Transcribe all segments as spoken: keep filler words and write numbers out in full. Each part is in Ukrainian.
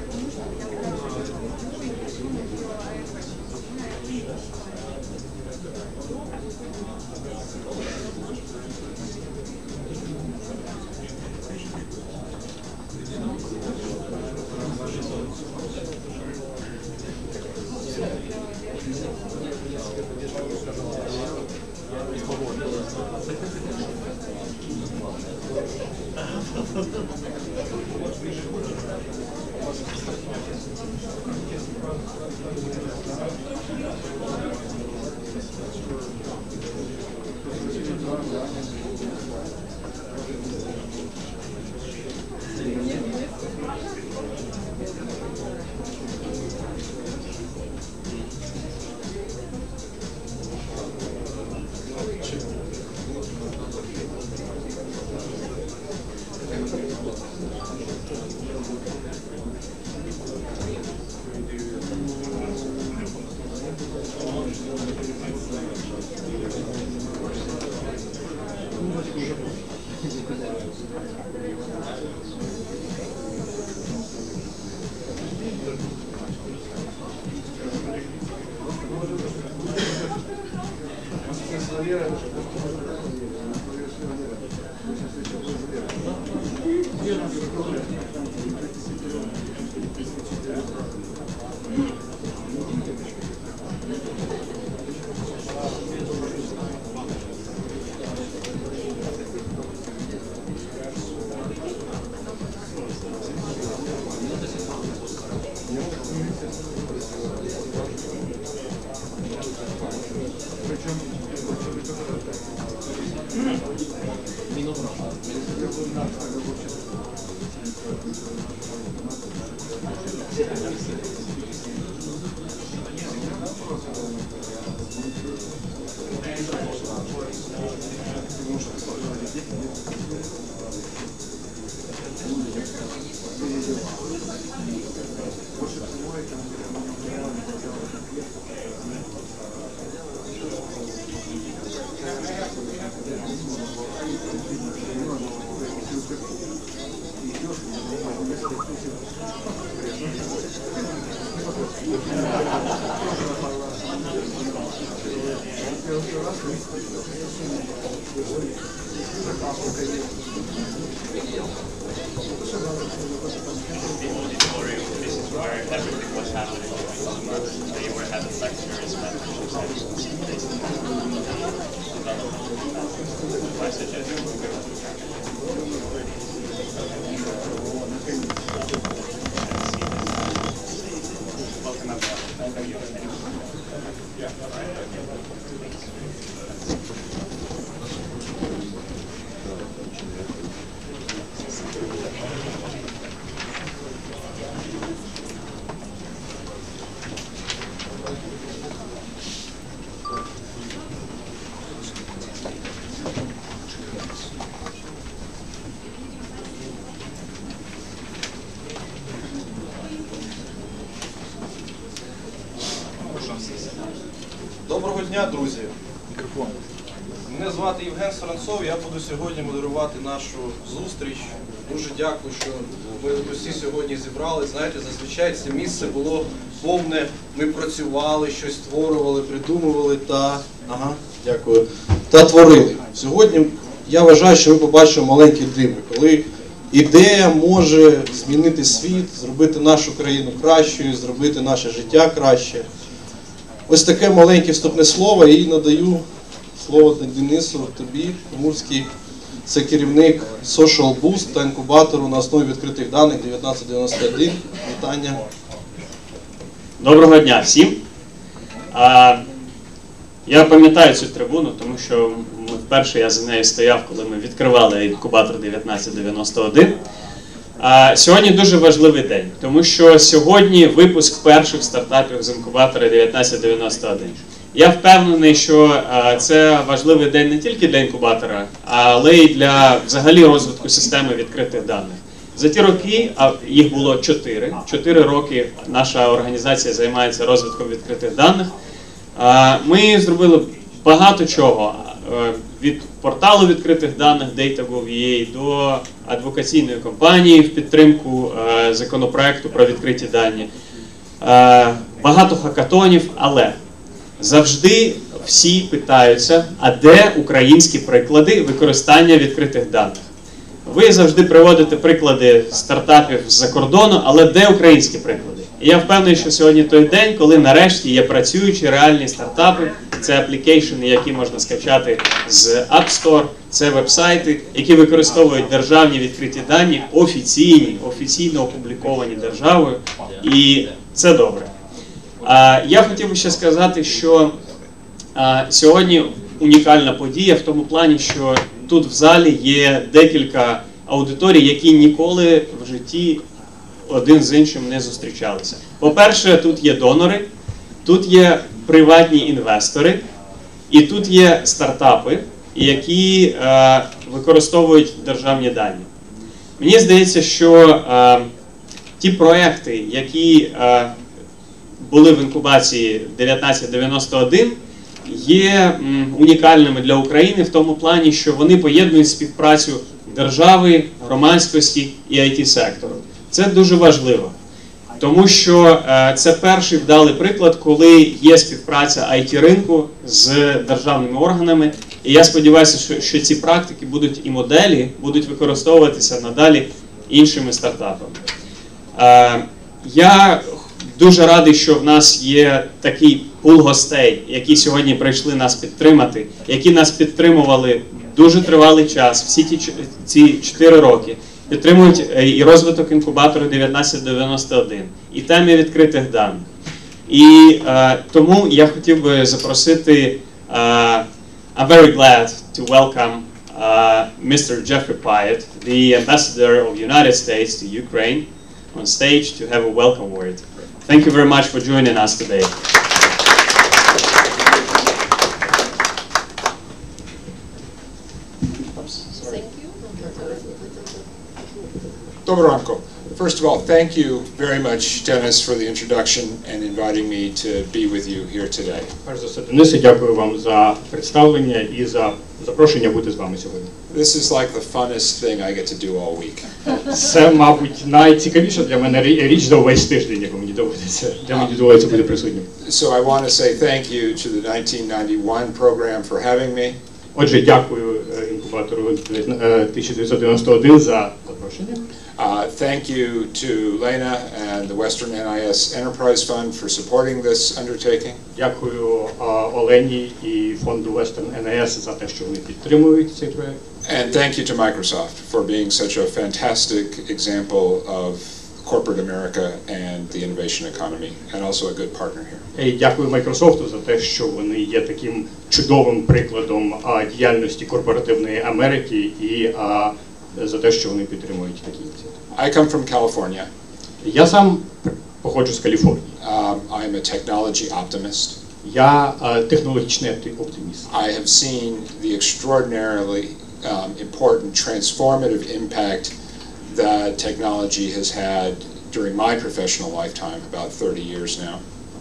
Доброго дня, друзі! Мене звати Євген Саранцов, я буду сьогодні модерувати нашу зустріч. Дуже дякую, що ми усі сьогодні зібрали. Знаєте, зазвичай це місце було повне, ми працювали, щось створювали, придумували та, ага, дякую, та творили. Сьогодні я вважаю, що ми побачимо маленькі диви, коли ідея може змінити світ, зробити нашу країну кращою, зробити наше життя краще. Ось таке маленьке вступне слово і надаю слово Денису, тобі, Помурський. Це керівник Social Boost та інкубатору на основі відкритих даних дев'ятнадцять дев'яносто один. Вітання. Доброго дня всім. А, я пам'ятаю цю трибуну, тому що вперше я за нею стояв, коли ми відкривали інкубатор дев'ятнадцять дев'яносто один. А, сьогодні дуже важливий день, тому що сьогодні випуск перших стартапів з інкубатора дев'ятнадцять дев'яносто один. Я впевнений, що а, це важливий день не тільки для інкубатора, але й для взагалі розвитку системи відкритих даних. За ті роки, а їх було чотири, чотири роки наша організація займається розвитком відкритих даних. А, ми зробили багато чого. від порталу відкритих даних Data точка гов точка ю а до адвокаційної компанії в підтримку законопроекту про відкриті дані. Багато хакатонів, але завжди всі питаються, а де українські приклади використання відкритих даних? Ви завжди приводите приклади стартапів з-за кордону, але де українські приклади? І я впевнений, що сьогодні той день, коли нарешті є працюючі реальні стартапи, це аплікейшени, які можна скачати з App Store, це веб-сайти, які використовують державні відкриті дані, офіційні, офіційно опубліковані державою, і це добре. Я хотів би ще сказати, що сьогодні унікальна подія в тому плані, що тут в залі є декілька аудиторій, які ніколи в житті один з іншим не зустрічалися. По-перше, тут є донори, тут є приватні інвестори, і тут є стартапи, які е, використовують державні дані. Мені здається, що е, ті проекти, які е, були в інкубації дев'ятнадцять дев'яносто один, є м, унікальними для України в тому плані, що вони поєднують співпрацю держави, громадськості і ай ті-сектору. Це дуже важливо, тому що е, це перший вдалий приклад, коли є співпраця ай ті-ринку з державними органами. І я сподіваюся, що, що ці практики будуть і моделі будуть використовуватися надалі іншими стартапами. Е, я дуже радий, що в нас є такий пул гостей, які сьогодні прийшли нас підтримати, які нас підтримували дуже тривалий час, всі ті ці чотири роки. Підтримують і розвиток інкубатору дев'ятнадцять дев'яносто один, і теми відкритих даних. І е, тому я хотів би запросити, е, I'm very glad to welcome uh, Mister Jeffrey Pyatt, the Ambassador of the United States to Ukraine, on stage to have a welcome word. Thank you very much for joining us today. Доброго ранку. First of all, thank you very much, Dennis, for the introduction and inviting me to be with you here today. Перш за все, Денисе, дякую вам за представлення і за запрошення бути з вами сьогодні. This is like the funnest thing I get to do all week. Це, мабуть, найцікавіша для мене річ за увесь тиждень, яку мені доводиться, де мені доводиться бути присутнім. So I want to say thank you to the nineteen ninety-one program for having me. Отже, дякую інкубатору тисяча дев'ятсот дев'яносто один за запрошення. Uh, thank you to Lena and the Western Ен Ай Ес Enterprise Fund for supporting this undertaking. Дякую Олені і фонду Western Ен Ай Ес за те, що вони підтримують цей проект. And thank you to Microsoft for being such a fantastic example of corporate America and the innovation economy, and also a good partner here. І дякую Microsoft за те, що вони є таким чудовим прикладом діяльності корпоративної Америки і за те, що вони підтримують такі ініціативи. I come from California. Я сам походжу з Каліфорнії. Um, I'm a technology optimist. Я технологічний оптиміст. I have seen the extraordinarily um, important transformative impact that technology has had during my professional lifetime, about thirty years now.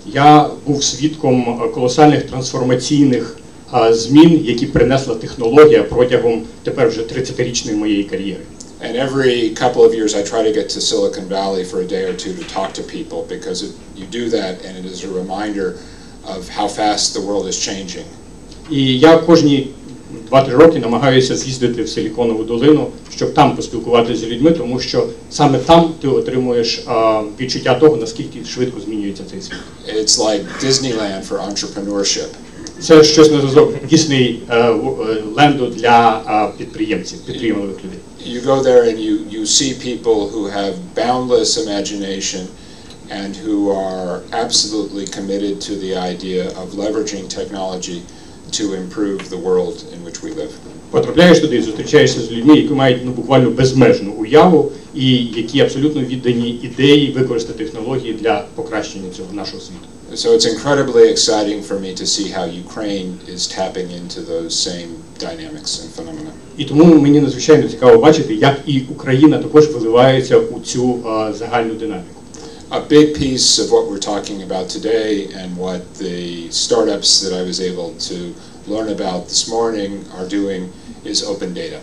Я був свідком колосальних трансформаційних змін, які принесла технологія протягом тепер вже тридцятирічної моєї кар'єри. And every couple of years I try to get to Silicon Valley for a day or two to talk to people, because it, you do that and it is a reminder of how fast the world is changing. І я кожні два-три роки намагаюся з'їздити в Силіконову долину, щоб там поспілкуватися з людьми, тому що саме там ти отримуєш а, відчуття того, наскільки швидко змінюється цей світ. It's like Disneyland for entrepreneurship. Це щось на зразок Діснейленду для підприємців, підприємливих людей. You go there and you, you see people who have boundless imagination and who are absolutely committed to the idea of leveraging technology to improve the world in which we live. Потрапляєш туди і зустрічаєшся з людьми, які мають ну, буквально безмежну уяву і які абсолютно віддані ідеї використати технології для покращення цього нашого світу. So it's incredibly exciting for me to see how Ukraine is tapping into those same dynamics and phenomena. І тому мені надзвичайно цікаво бачити, як і Україна також виливається у цю uh, загальну динаміку. A big piece of what we're talking about today and what the startups that I was able to learn about this morning are doing is open data.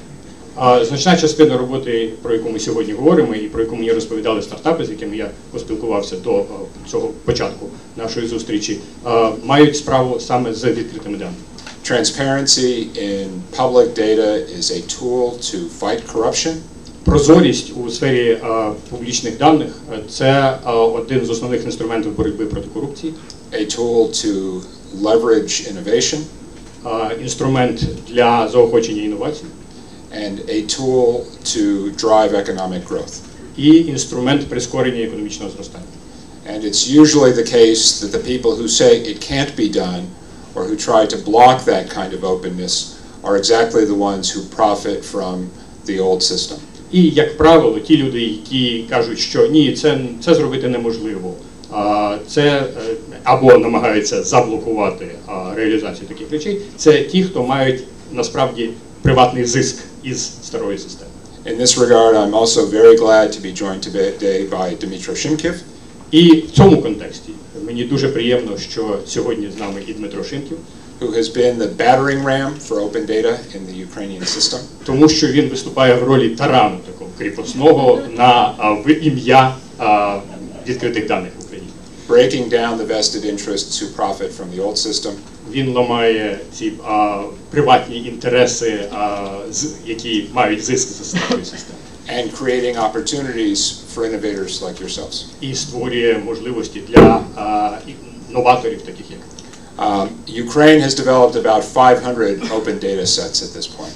А значна частина роботи, про яку ми сьогодні говоримо, і про яку мені розповідали стартапи, з якими я поспілкувався до цього початку нашої зустрічі, мають справу саме з відкритими даними. Transparency in public data is a tool to fight corruption. Прозорість у сфері а, публічних даних – це а, один з основних інструментів боротьби проти корупції. A tool to leverage innovation. А, інструмент для заохочення інновацій. And a tool to drive economic growth. І інструмент прискорення економічного зростання. And it's usually the case that the people who say it can't be done or who try to block that kind of openness are exactly the ones who profit from the old system. І, як правило, ті люди, які кажуть, що ні, це, це зробити неможливо, а, це або намагаються заблокувати а, реалізацію таких речей, це ті, хто мають насправді приватний зиск із старої системи. In this regard, I'm also very glad to be joined today by Dmytro Shymkiv. І в цьому контексті мені дуже приємно, що сьогодні з нами і Дмитро Шимків, who has been the battering ram for open data in the Ukrainian system. Тому що він виступає в ролі тарану такого кріпосного на в ім'я відкритих даних в Україні. Breaking down the vested interests who profit from the old system. Він ламає ці а, приватні інтереси, а, з, які мають зиск за старої системи. And creating opportunities for innovators like yourselves. І створює можливості для а, новаторів, таких як. Um, Ukraine has developed about five hundred open data sets at this point.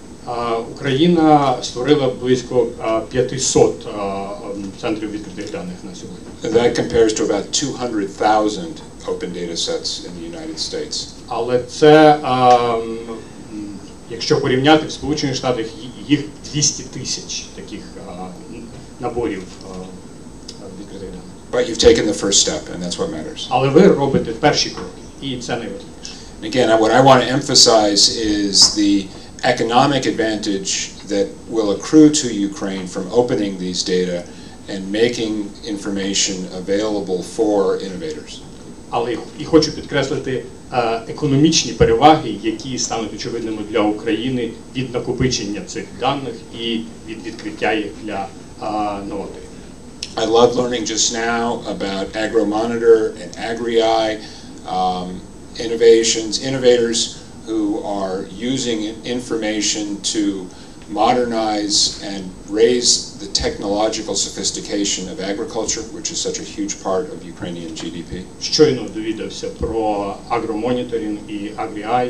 А, Україна створила близько п'ятсот центрів відкритих даних на сьогодні. And that compares to about two hundred thousand open data sets in the United States. Але це, а, якщо порівняти в Сполучених Штатах, їх двісті тисяч таких а, наборів а, відкритих даних. But you've taken the first step, and that's what matters. Але ви робите перші кроки, і це найважливіше. Again, what I want to emphasize is the economic advantage that will accrue to Ukraine from opening these data and making information available for innovators. Але і хочу підкреслити е, економічні переваги, які стануть очевидними для України від накопичення цих даних і від відкриття їх для е, новаторів. I love learning just now about AgroMonitor and AgriEye, um, innovations, innovators who are using information to modernize and raise the technological sophistication of agriculture, which is such a huge part of Ukrainian G D P. Щойно довідався про агромоніторинг і AgriEye,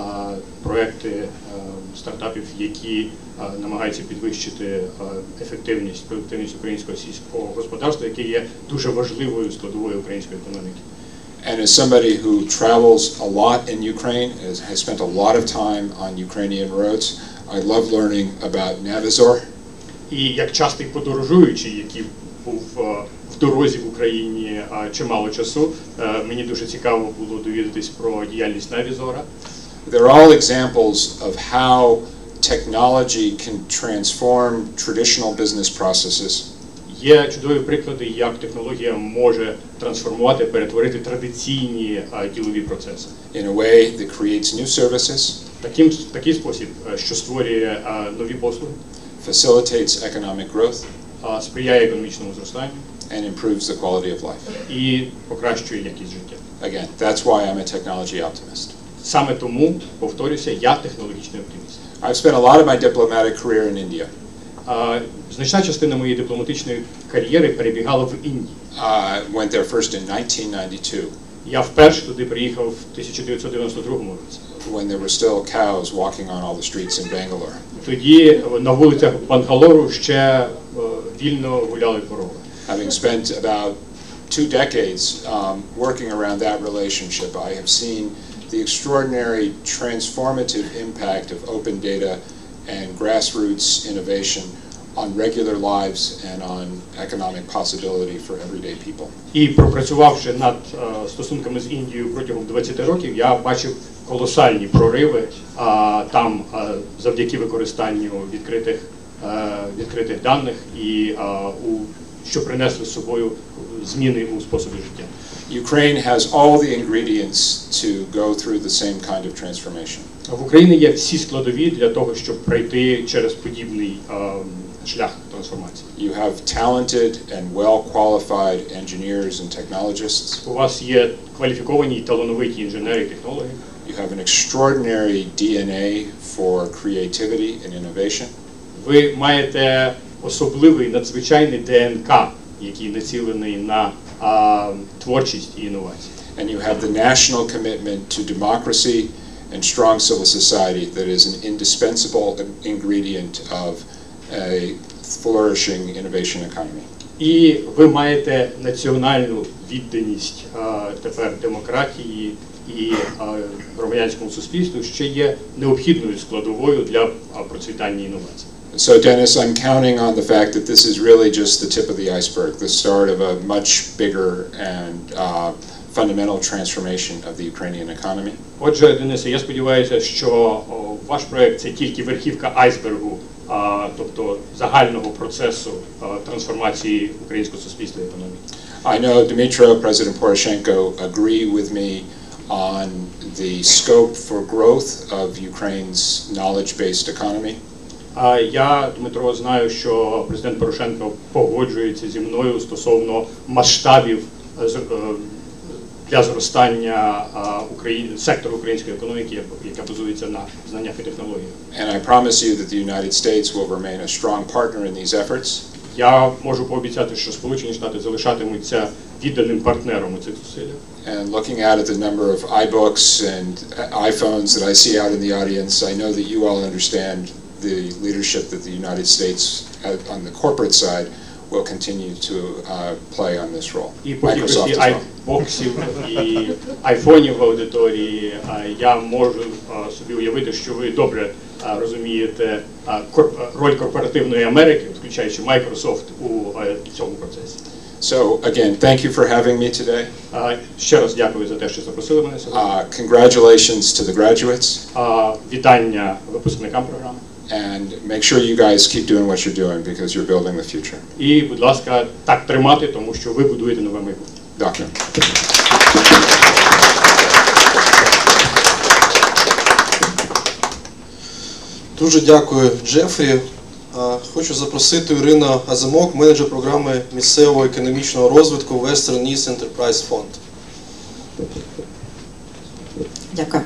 проекти стартапів, які намагаються підвищити ефективність, продуктивність українського сільського господарства, яке є дуже важливою складовою української економіки. And as somebody who travels a lot in Ukraine, has spent a lot of time on Ukrainian roads, I love learning about Navizor. І як частий подорожуючий, який був в дорозі в Україні чимало часу, мені дуже цікаво було довідатись про діяльність Навізора. They're all examples of how technology can transform traditional business processes. Є чудові приклади, як технологія може трансформувати, перетворити традиційні ділові процеси. In a way that creates new services. Таким такий спосіб, що створює нові послуги, facilitates economic growth, сприяє економічному зростанню, and improves the quality of life. І покращує якість життя. Again, that's why I'm a technology optimist. Саме тому, повторюся, я технологічний оптиміст. I've spent a lot of my diplomatic career in India. Значна частина моєї дипломатичної кар'єри перебігала в Індії. I went there first in nineteen ninety-two. Я вперше туди приїхав в тисяча дев'ятсот дев'яносто другому році. When there were still cows walking on all the streets in Bangalore. Тоді на вулицях Бангалору ще вільно гуляли корови. Having spent about two decades um, working around that relationship, I have seen the extraordinary transformative impact of open data and grassroots innovation on regular lives and on economic possibility for everyday people. І пропрацювавши над uh, стосунками з Індією протягом двадцяти років, я бачив колосальні прориви uh, там uh, завдяки використанню відкритих, uh, відкритих даних і uh, у що принесли з собою зміни у способі життя. Ukraine has all the ingredients to go through the same kind of transformation. В Україні є всі складові для того, щоб пройти через подібний е, шлях трансформації. You have talented and well-qualified engineers and technologists. У вас є кваліфіковані і талановиті інженери і технологи. You have an extraordinary ді ен ей for creativity and innovation. Ви маєте особливий надзвичайний ДНК, який націлений на а, творчість і інновації. And you have the national commitment to democracy and strong civil society that is an indispensable ingredient of a flourishing innovation economy. І ви маєте національну відданість а, тепер демократії і а, громадянському суспільству, що є необхідною складовою для а, процвітання інновацій. So Dennis, I'm counting on the fact that this is really just the tip of the iceberg, the start of a much bigger and uh, fundamental transformation of the Ukrainian economy. Отже, Денисе, я сподіваюся, що о, ваш проект це тільки верхівка айсбергу, а, тобто загального процесу а, трансформації українського суспільства і економіки. I know Dmytro, President Poroshenko, agree with me on the scope for growth of Ukraine's knowledge-based economy. А я, Дмитро, знаю, що президент Порошенко погоджується зі мною стосовно масштабів е, з- е, для зростання Україн... сектору української економіки, яка базується на знаннях і технологіях. And I promise you that the United States will remain a strong partner in these efforts. Я можу пообіцяти, що Сполучені Штати залишатимуться відданим партнером у цих зусиллях. And looking out at the number of iBooks and iPhones that I see out in the audience, I know that you all understand the leadership that the United States uh, on the corporate side will continue to uh, play on this role. І по Microsoft кількості as well. айбоксів і айфонів в аудиторії а, я можу а, собі уявити, що ви добре а, розумієте а, кор- а, роль корпоративної Америки, включаючи Microsoft, у а, цьому процесі. So again, thank you for having me today. А, ще раз дякую за те, що запросили мене сьогодні. Uh, congratulations to the graduates, А, вітання випускникам програми. and make sure you guys keep doing what you're doing because you're building the future. І, будь ласка, так тримати, тому що ви будуєте нове майбутнє. Doctor. Дуже дякую, Джефрі. А, Хочу запросити Ірину Азимок, менеджер програми місцевого економічного розвитку Western East Enterprise Fund. Дякую.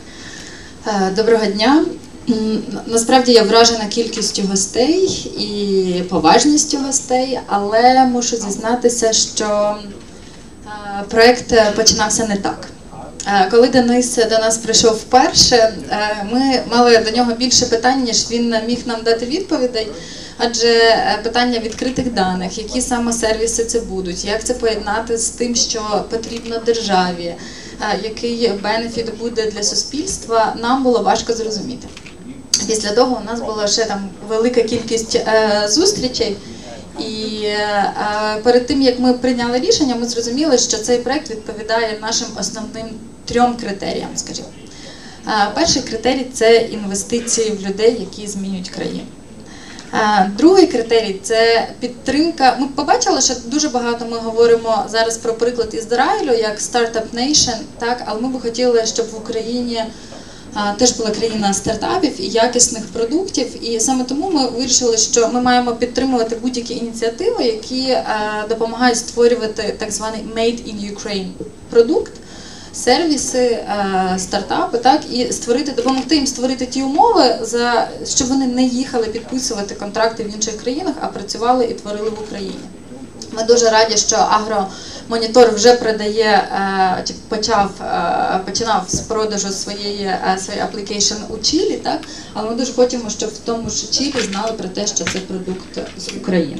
Е, Доброго дня. М, Насправді я вражена кількістю гостей і поважністю гостей, але мушу зізнатися, що е, проект починався не так. Е, Коли Денис до нас прийшов вперше, е, ми мали до нього більше питань, ніж він міг нам дати відповідей. Адже е, питання відкритих даних, які саме сервіси це будуть, як це поєднати з тим, що потрібно державі, е, який бенефіт буде для суспільства, нам було важко зрозуміти. Після того у нас була ще там велика кількість е, зустрічей, і е, перед тим, як ми прийняли рішення, ми зрозуміли, що цей проект відповідає нашим основним трьом критеріям, скажімо. Е, перший критерій – це інвестиції в людей, які змінюють країну. Е, Другий критерій – це підтримка. Ми побачили, що дуже багато ми говоримо зараз про приклад Ізраїлю як Startup Nation, так, але ми б хотіли, щоб в Україні а, теж була країна стартапів і якісних продуктів. І саме тому ми вирішили, що ми маємо підтримувати будь-які ініціативи, які а, допомагають створювати так званий Made in Ukraine продукт, сервіси, а, стартапи, так, і створити, допомогти їм створити ті умови, за, щоб вони не їхали підписувати контракти в інших країнах, а працювали і творили в Україні. Ми дуже раді, що Агромонітор вже продає, чи почав, починав з продажу своєї, своєї application у Чилі, так? Але ми дуже хочемо, щоб в тому ж Чилі знали про те, що це продукт з України.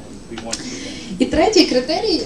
І третій критерій.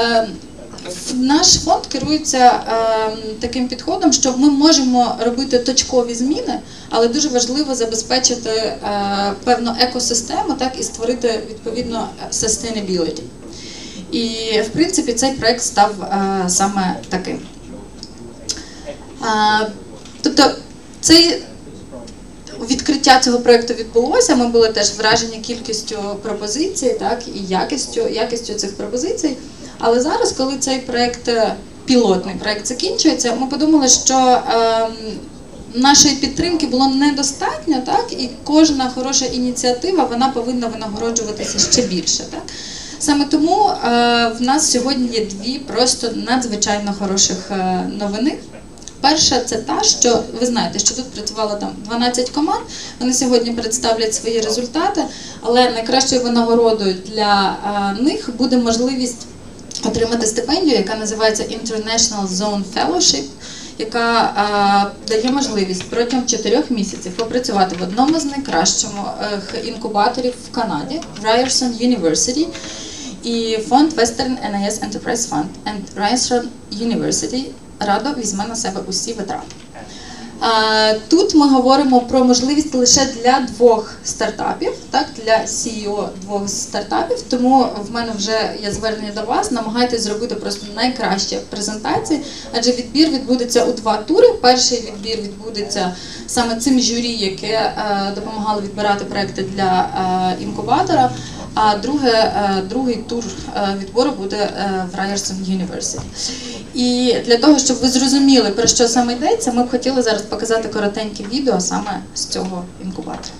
Наш фонд керується е, таким підходом, що ми можемо робити точкові зміни, але дуже важливо забезпечити е, певну екосистему, так, і створити відповідно sustainability. І, в принципі, цей проект став е, саме таким. Е, тобто, цей відкриття цього проєкту відбулося, ми були теж вражені кількістю пропозицій, так, і якістю, якістю цих пропозицій. Але зараз, коли цей проєкт, пілотний проєкт закінчується, ми подумали, що е, нашої підтримки було недостатньо, так, і кожна хороша ініціатива, вона повинна винагороджуватися ще більше. Так. Саме тому е, в нас сьогодні є дві просто надзвичайно хороших е, новини. Перша – це та, що ви знаєте, що тут працювало там дванадцять команд, вони сьогодні представлять свої результати, але найкращою винагородою для е, них буде можливість отримати стипендію, яка називається International Zone Fellowship, яка е, дає можливість протягом чотирьох місяців попрацювати в одному з найкращих е, інкубаторів в Канаді, в Ryerson University, і фонд Western ен ай ес Enterprise Fund and Ryerson University радо візьме на себе усі витрати. Тут ми говоримо про можливість лише для двох стартапів, так, для сі і о двох стартапів, тому в мене вже є звернення до вас, намагайтесь зробити просто найкращі презентації, адже відбір відбудеться у два тури. Перший відбір відбудеться саме цим журі, яке допомагало відбирати проекти для інкубатора, а друге, другий тур відбору буде в Ryerson University. І для того, щоб ви зрозуміли, про що саме йдеться, ми б хотіли зараз показати коротеньке відео саме з цього інкубатора.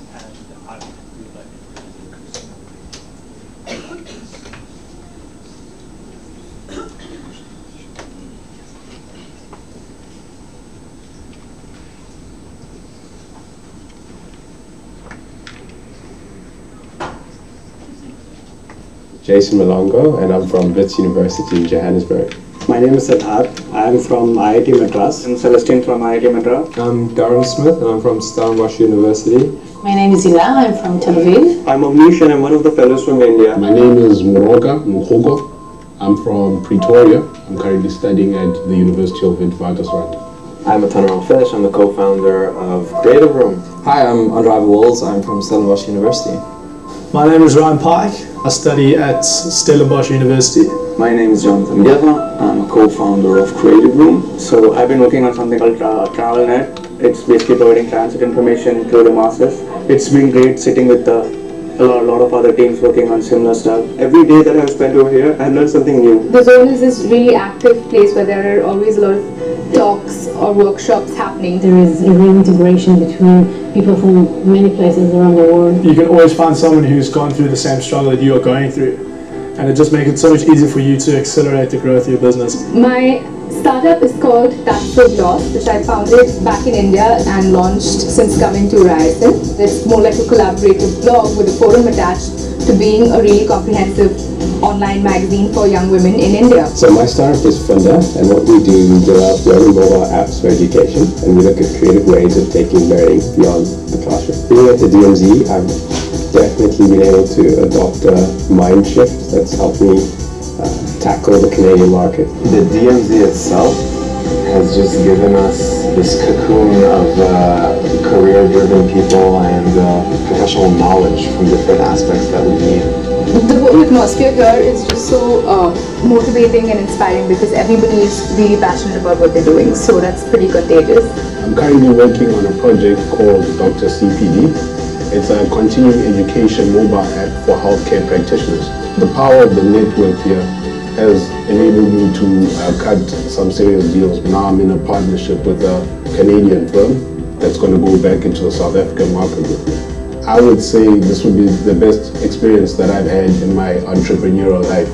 Jason Malongo, and I'm from Wits University in Johannesburg. My name is Siddharth. I'm from I I T Madras. I'm Celestine from I I T Madras. I'm Darren Smith, and I'm from Stellenbosch University. My name is Ila. I'm from Tel Aviv. I'm Avnish, and I'm one of the fellows from India. My name is Moroka Mukhogo. I'm from Pretoria. I'm currently studying at the University of Witwatersrand. I'm Atanar Fesh. I'm the co-founder of Creative Room. Hi, I'm Andrave Walls. I'm from Stellenbosch University. My name is Ryan Pike. I study at Stellenbosch University. My name is Jonathan Geva. I'm a co-founder of Creative Room. So I've been working on something called Tra TravelNet. It's basically providing transit information to the masses. It's been great sitting with the, a, lot, a lot of other teams working on similar stuff. Every day that I've spent over here, I've learned something new. The Zone is this really active place where there are always a lot of talks or workshops happening. There is a real integration between people from many places around the world. You can always find someone who's gone through the same struggle that you are going through, and it just makes it so much easier for you to accelerate the growth of your business. My startup is called Tatfo Blog, which I founded back in India and launched since coming to Ryerson. It's more like a collaborative blog with a forum attached to being a really comprehensive online magazine for young women in India. So my startup is Funda, and what we do, we develop learning mobile apps for education, and we look at creative ways of taking learning beyond the classroom. Being at the D M Z, I've definitely been able to adopt a mind shift that's helped me uh, tackle the Canadian market. The D M Z itself has just given us this cocoon of uh, career-driven people and uh, professional knowledge from different aspects that we need. The whole atmosphere here is just so uh, motivating and inspiring because everybody is really passionate about what they're doing, so that's pretty contagious. I'm currently working on a project called Doctor C P D. It's a continuing education mobile app for healthcare practitioners. The power of the network here has enabled me to uh, cut some serious deals. Now I'm in a partnership with a Canadian firm that's going to go back into the South African market with me. I would say this would be the best experience that I've had in my entrepreneurial life.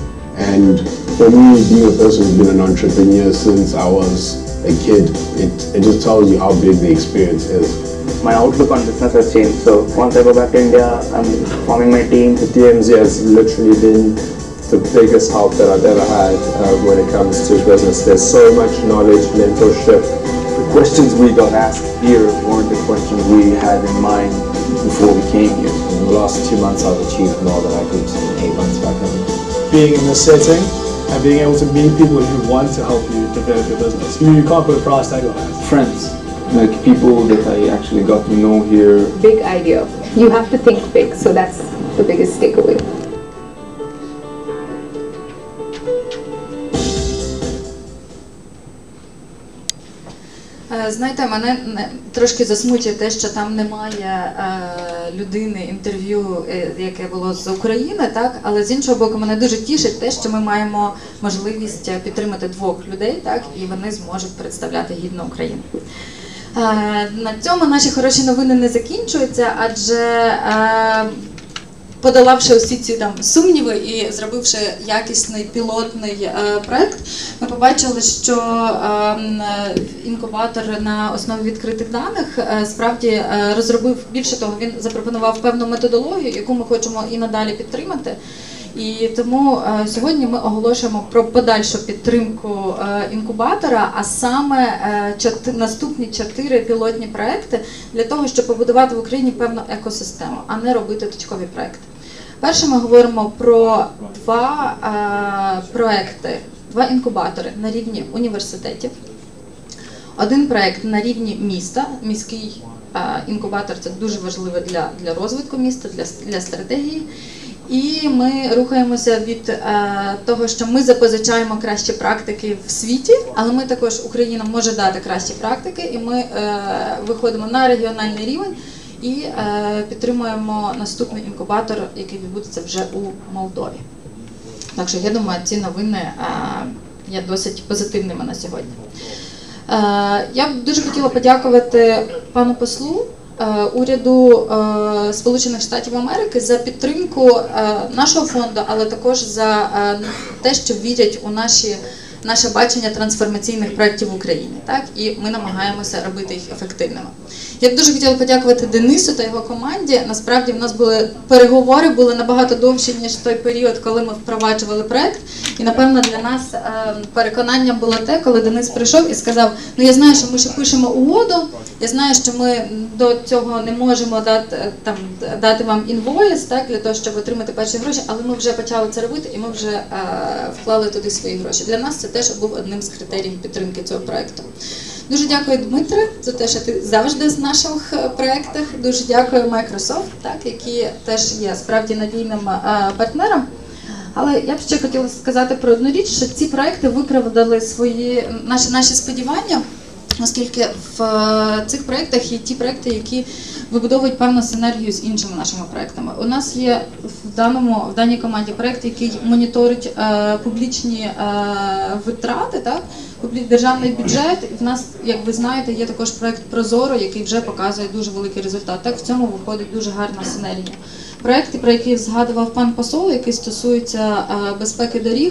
And for me, being a person who's been an entrepreneur since I was a kid, it, it just tells you how big the experience is. My outlook on business has changed. So once I go back to India, I'm forming my team. The D M Z has literally been the biggest help that I've ever had uh, when it comes to business. There's so much knowledge, mentorship. The questions we got asked here weren't the questions we had in mind before we came here. In the last two months, I've achieved more than I could in eight months back home. Being in this setting and being able to meet people who want to help you develop your business. You, you can't put a price tag on that. Friends, like people that I actually got to know here. Big idea. You have to think big, so that's the biggest takeaway. Знаєте, мене трошки засмучує те, що там немає е, людини інтерв'ю, е, яке було з України, так? Але з іншого боку, мене дуже тішить те, що ми маємо можливість підтримати двох людей, так? І вони зможуть представляти гідно Україну. Е, на цьому наші хороші новини не закінчуються, адже е, подолавши усі ці там сумніви і зробивши якісний пілотний е, проект, ми побачили, що е, інкубатор на основі відкритих даних е, справді е, розробив, більше того, він запропонував певну методологію, яку ми хочемо і надалі підтримати. І тому е, сьогодні ми оголошуємо про подальшу підтримку е, інкубатора, а саме е, чот, наступні чотири пілотні проекти для того, щоб побудувати в Україні певну екосистему, а не робити точкові проекти. Перше ми говоримо про два е, проекти, два інкубатори на рівні університетів. Один проект на рівні міста, міський е, інкубатор, це дуже важливо для, для розвитку міста, для, для стратегії. І ми рухаємося від е, того, що ми запозичаємо кращі практики в світі, але ми також, Україна може дати кращі практики, і ми е, виходимо на регіональний рівень і е, підтримуємо наступний інкубатор, який відбудеться вже у Молдові. Так що, я думаю, ці новини е, є досить позитивними на сьогодні. Е, я б дуже хотіла подякувати пану послу, уряду Сполучених Штатів Америки за підтримку нашого фонду, але також за те, що вірять у наші, наше бачення трансформаційних проєктів в Україні. Так? І ми намагаємося робити їх ефективними. Я б дуже хотіла подякувати Денису та його команді. Насправді в нас були переговори, були набагато довші, ніж той період, коли ми впроваджували проєкт. І, напевно, для нас переконання було те, коли Денис прийшов і сказав, ну я знаю, що ми ще пишемо угоду, я знаю, що ми до цього не можемо дати, там, дати вам інвойс, так, для того, щоб отримати перші гроші, але ми вже почали це робити і ми вже е, вклали туди свої гроші. Для нас це теж був одним з критеріїв підтримки цього проєкту. Дуже дякую, Дмитре, за те, що ти завжди в наших проєктах. Дуже дякую Microsoft, так, які теж є справді надійним е, партнером. Але я б ще хотіла сказати про одну річ, що ці проекти виправдали свої, наші, наші сподівання, оскільки в цих проєктах є ті проєкти, які вибудовують певну синергію з іншими нашими проєктами. У нас є в, даному, в даній команді проєкт, який моніторить е, публічні е, витрати, так? Державний бюджет. І в нас, як ви знаєте, є також проєкт «Прозоро», який вже показує дуже великий результат. Так, в цьому виходить дуже гарна синергія. Проєкти, про які згадував пан посол, який стосується е, безпеки доріг,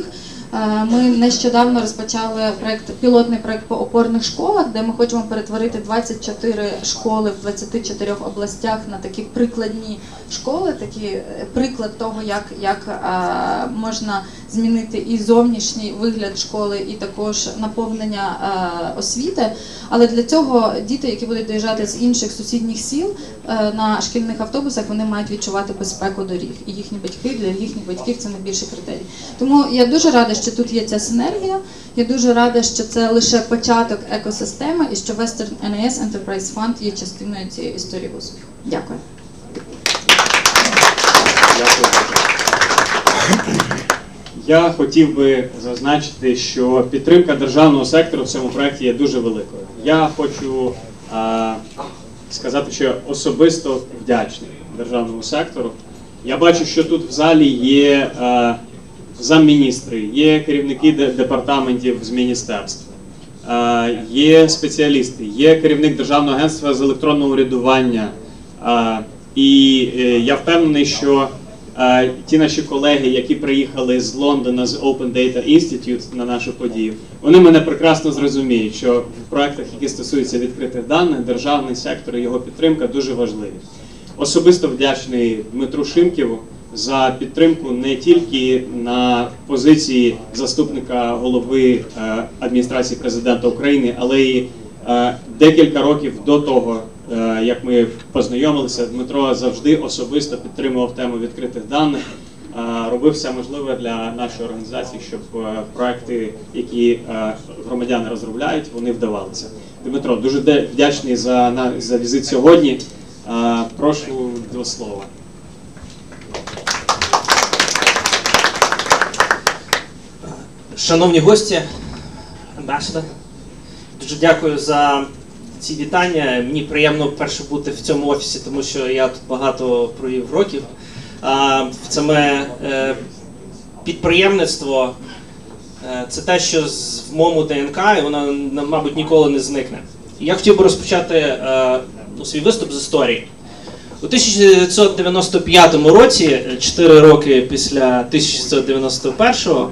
ми нещодавно розпочали проект, пілотний проект по опорних школах, де ми хочемо перетворити двадцять чотири школи в двадцяти чотирьох областях на такі прикладні школи, такий приклад того, як, як а, можна змінити і зовнішній вигляд школи, і також наповнення а, освіти. Але для цього діти, які будуть доїжджати з інших сусідніх сіл а, на шкільних автобусах, вони мають відчувати безпеку доріг. І їхні батьки, для їхніх батьків це найбільший критерій. Тому я дуже рада, що тут є ця синергія. Я дуже рада, що це лише початок екосистеми і що Western ен ай ес Enterprise Fund є частиною цієї історії успіху. Дякую. Дякую. Я хотів би зазначити, що підтримка державного сектору в цьому проєкті є дуже великою. Я хочу а, сказати, що я особисто вдячний державному сектору. Я бачу, що тут в залі є а, замміністри, є керівники департаментів з міністерств, а, є спеціалісти, є керівник Державного агентства з електронного урядування. А, і е, я впевнений, що Uh, ті наші колеги, які приїхали з Лондона, з Open Data Institute на нашу подію, вони мене прекрасно зрозуміють, що в проєктах, які стосуються відкритих даних, державний сектор і його підтримка дуже важливі. Особисто вдячний Дмитру Шимківу за підтримку не тільки на позиції заступника голови uh, адміністрації президента України, але й uh, декілька років до того, як ми познайомилися, Дмитро завжди особисто підтримував тему відкритих даних, робив все можливе для нашої організації, щоб проекти, які громадяни розробляють, вони вдавалися. Дмитро, дуже вдячний за, за візит сьогодні. Прошу до слова. Шановні гості, амбасадор, дуже дякую за ці вітання. Мені приємно перше бути в цьому офісі, тому що я тут багато провів років. А, саме е, підприємництво е, – це те, що з, в моєму ДНК, і воно, мабуть, ніколи не зникне. Я хотів би розпочати е, свій виступ з історії. У тисяча дев'ятсот дев'яносто п'ятому році, чотири роки після тисяча дев'ятсот дев'яносто першого,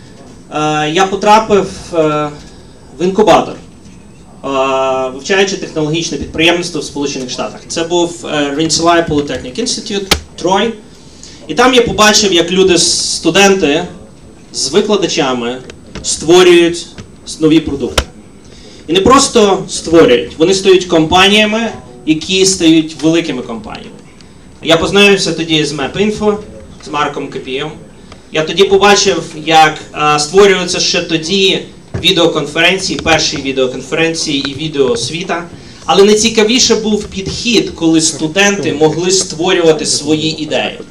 е, я потрапив е, в інкубатор, е, вивчаючи технологічне підприємництво в Сполучених Штатах. Це був е, Rensselaer Polytechnic Institute, Трой. І там я побачив, як люди, студенти з викладачами створюють нові продукти. І не просто створюють, вони стають компаніями, які стають великими компаніями. Я познайомився тоді з MapInfo, з Марком Капієм. Я тоді побачив, як а, створюються ще тоді відеоконференції, перші відеоконференції і відеоосвіта. Але найцікавіше був підхід, коли студенти могли створювати свої ідеї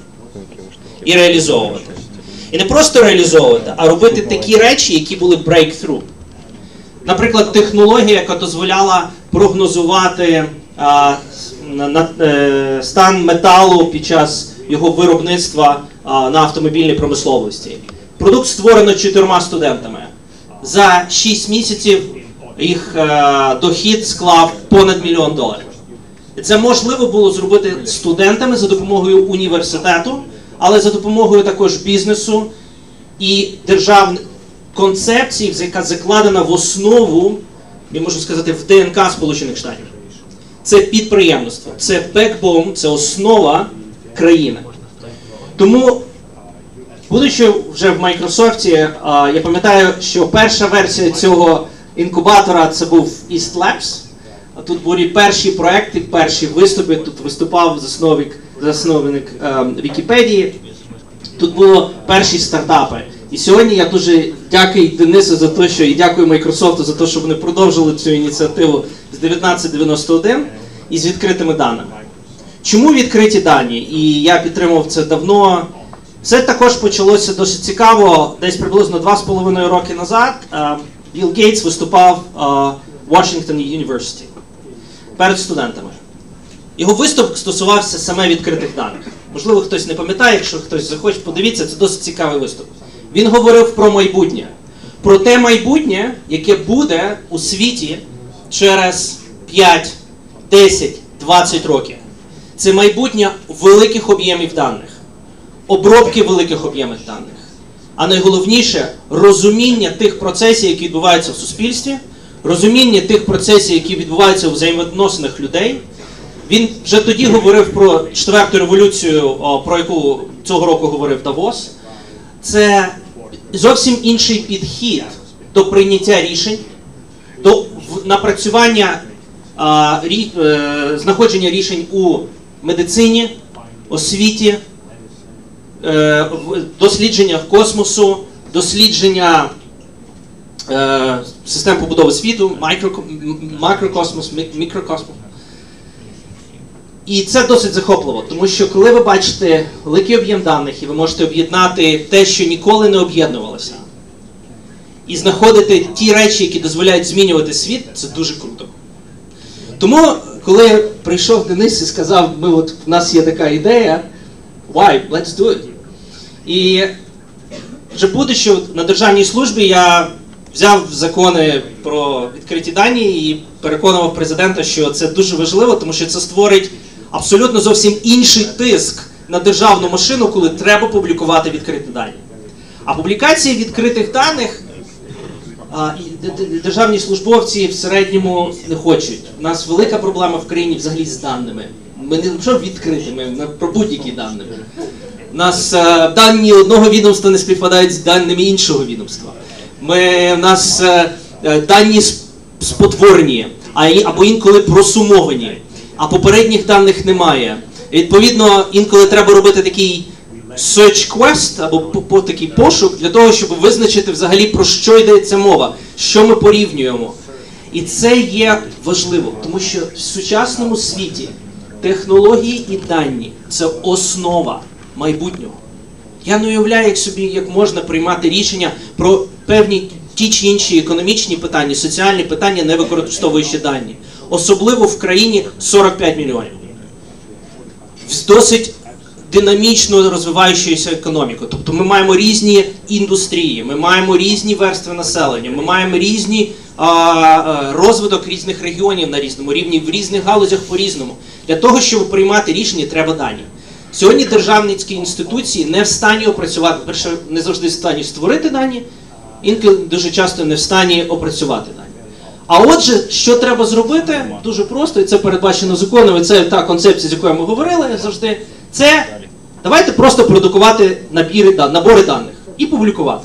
і реалізовувати. І не просто реалізовувати, а робити такі речі, які були breakthrough. Наприклад, технологія, яка дозволяла прогнозувати а, на, на, е, стан металу під час його виробництва а, на автомобільній промисловості. Продукт створено чотирма студентами. За шість місяців їх е, дохід склав понад мільйон доларів. І це можливо було зробити студентами за допомогою університету, але за допомогою також бізнесу і державних концепції, яка закладена в основу, я можу сказати, в ДНК Сполучених Штатів. Це підприємництво, це бекбон, це основа країни. Тому, будучи вже в Microsoft, я пам'ятаю, що перша версія цього інкубатора це був East Labs. Тут були перші проекти, перші виступи, тут виступав засновник, засновник Вікіпедії. Тут були перші стартапи. І сьогодні я дуже дякую Денису за те, що і дякую Microsoft за те, що вони продовжили цю ініціативу з дев'ятнадцять дев'яносто один і з відкритими даними. Чому відкриті дані? І я підтримував це давно. Це також почалося досить цікаво. Десь приблизно два з половиною роки назад Білл Гейтс виступав в Washington University перед студентами. Його виступ стосувався саме відкритих даних. Можливо, хтось не пам'ятає, якщо хтось захоче, подивіться, це досить цікавий виступ. Він говорив про майбутнє. Про те майбутнє, яке буде у світі через п'ять, десять, двадцять років. Це майбутнє великих об'ємів даних, обробки великих об'ємів даних. А найголовніше – розуміння тих процесів, які відбуваються в суспільстві, розуміння тих процесів, які відбуваються у взаємовідносинах людей. Він вже тоді говорив про четверту революцію, про яку цього року говорив Давос. Це зовсім інший підхід до прийняття рішень, до напрацювання, а, рі, е, знаходження рішень у медицині, освіті, е, дослідження космосу, дослідження е, систем побудови світу, мікро, макрокосмос, мікрокосмос. І це досить захопливо, тому що коли ви бачите великий об'єм даних і ви можете об'єднати те, що ніколи не об'єднувалося, і знаходити ті речі, які дозволяють змінювати світ, це дуже круто. Тому, коли прийшов Денис і сказав, ми от, в нас є така ідея, why, let's do it. І вже будучи на державній службі, я взяв закони про відкриті дані і переконував президента, що це дуже важливо, тому що це створить абсолютно зовсім інший тиск на державну машину, коли треба публікувати відкриті дані. А публікації відкритих даних а, і державні службовці в середньому не хочуть. У нас велика проблема в країні взагалі з даними. Ми не що відкритими, ми про будь-які дані. У нас а, дані одного відомства не співпадають з даними іншого відомства. Ми, у нас а, дані спотворені, або інколи просумовані, а попередніх даних немає. І, відповідно, інколи треба робити такий search quest, або по, по, такий пошук, для того, щоб визначити взагалі, про що йдеться мова, що ми порівнюємо. І це є важливо, тому що в сучасному світі технології і дані – це основа майбутнього. Я не уявляю, як собі, як можна приймати рішення про певні ті чи інші економічні питання, соціальні питання, не використовуючи дані. особливо в країні сорок п'ять мільйонів. З досить динамічно розвиваючоюся економікою. Тобто ми маємо різні індустрії, ми маємо різні верстви населення, ми маємо різні а, а, розвиток різних регіонів на різному рівні, в різних галузях по-різному. Для того, щоб приймати рішення, треба дані. Сьогодні державницькі інституції не в стані опрацювати, перше, не завжди в стані створити дані, інколи дуже часто не в стані опрацювати дані. А отже, що треба зробити? Дуже просто, і це передбачено законом, і це та концепція, з якою ми говорили завжди, це давайте просто продукувати набіри, набори даних і публікувати.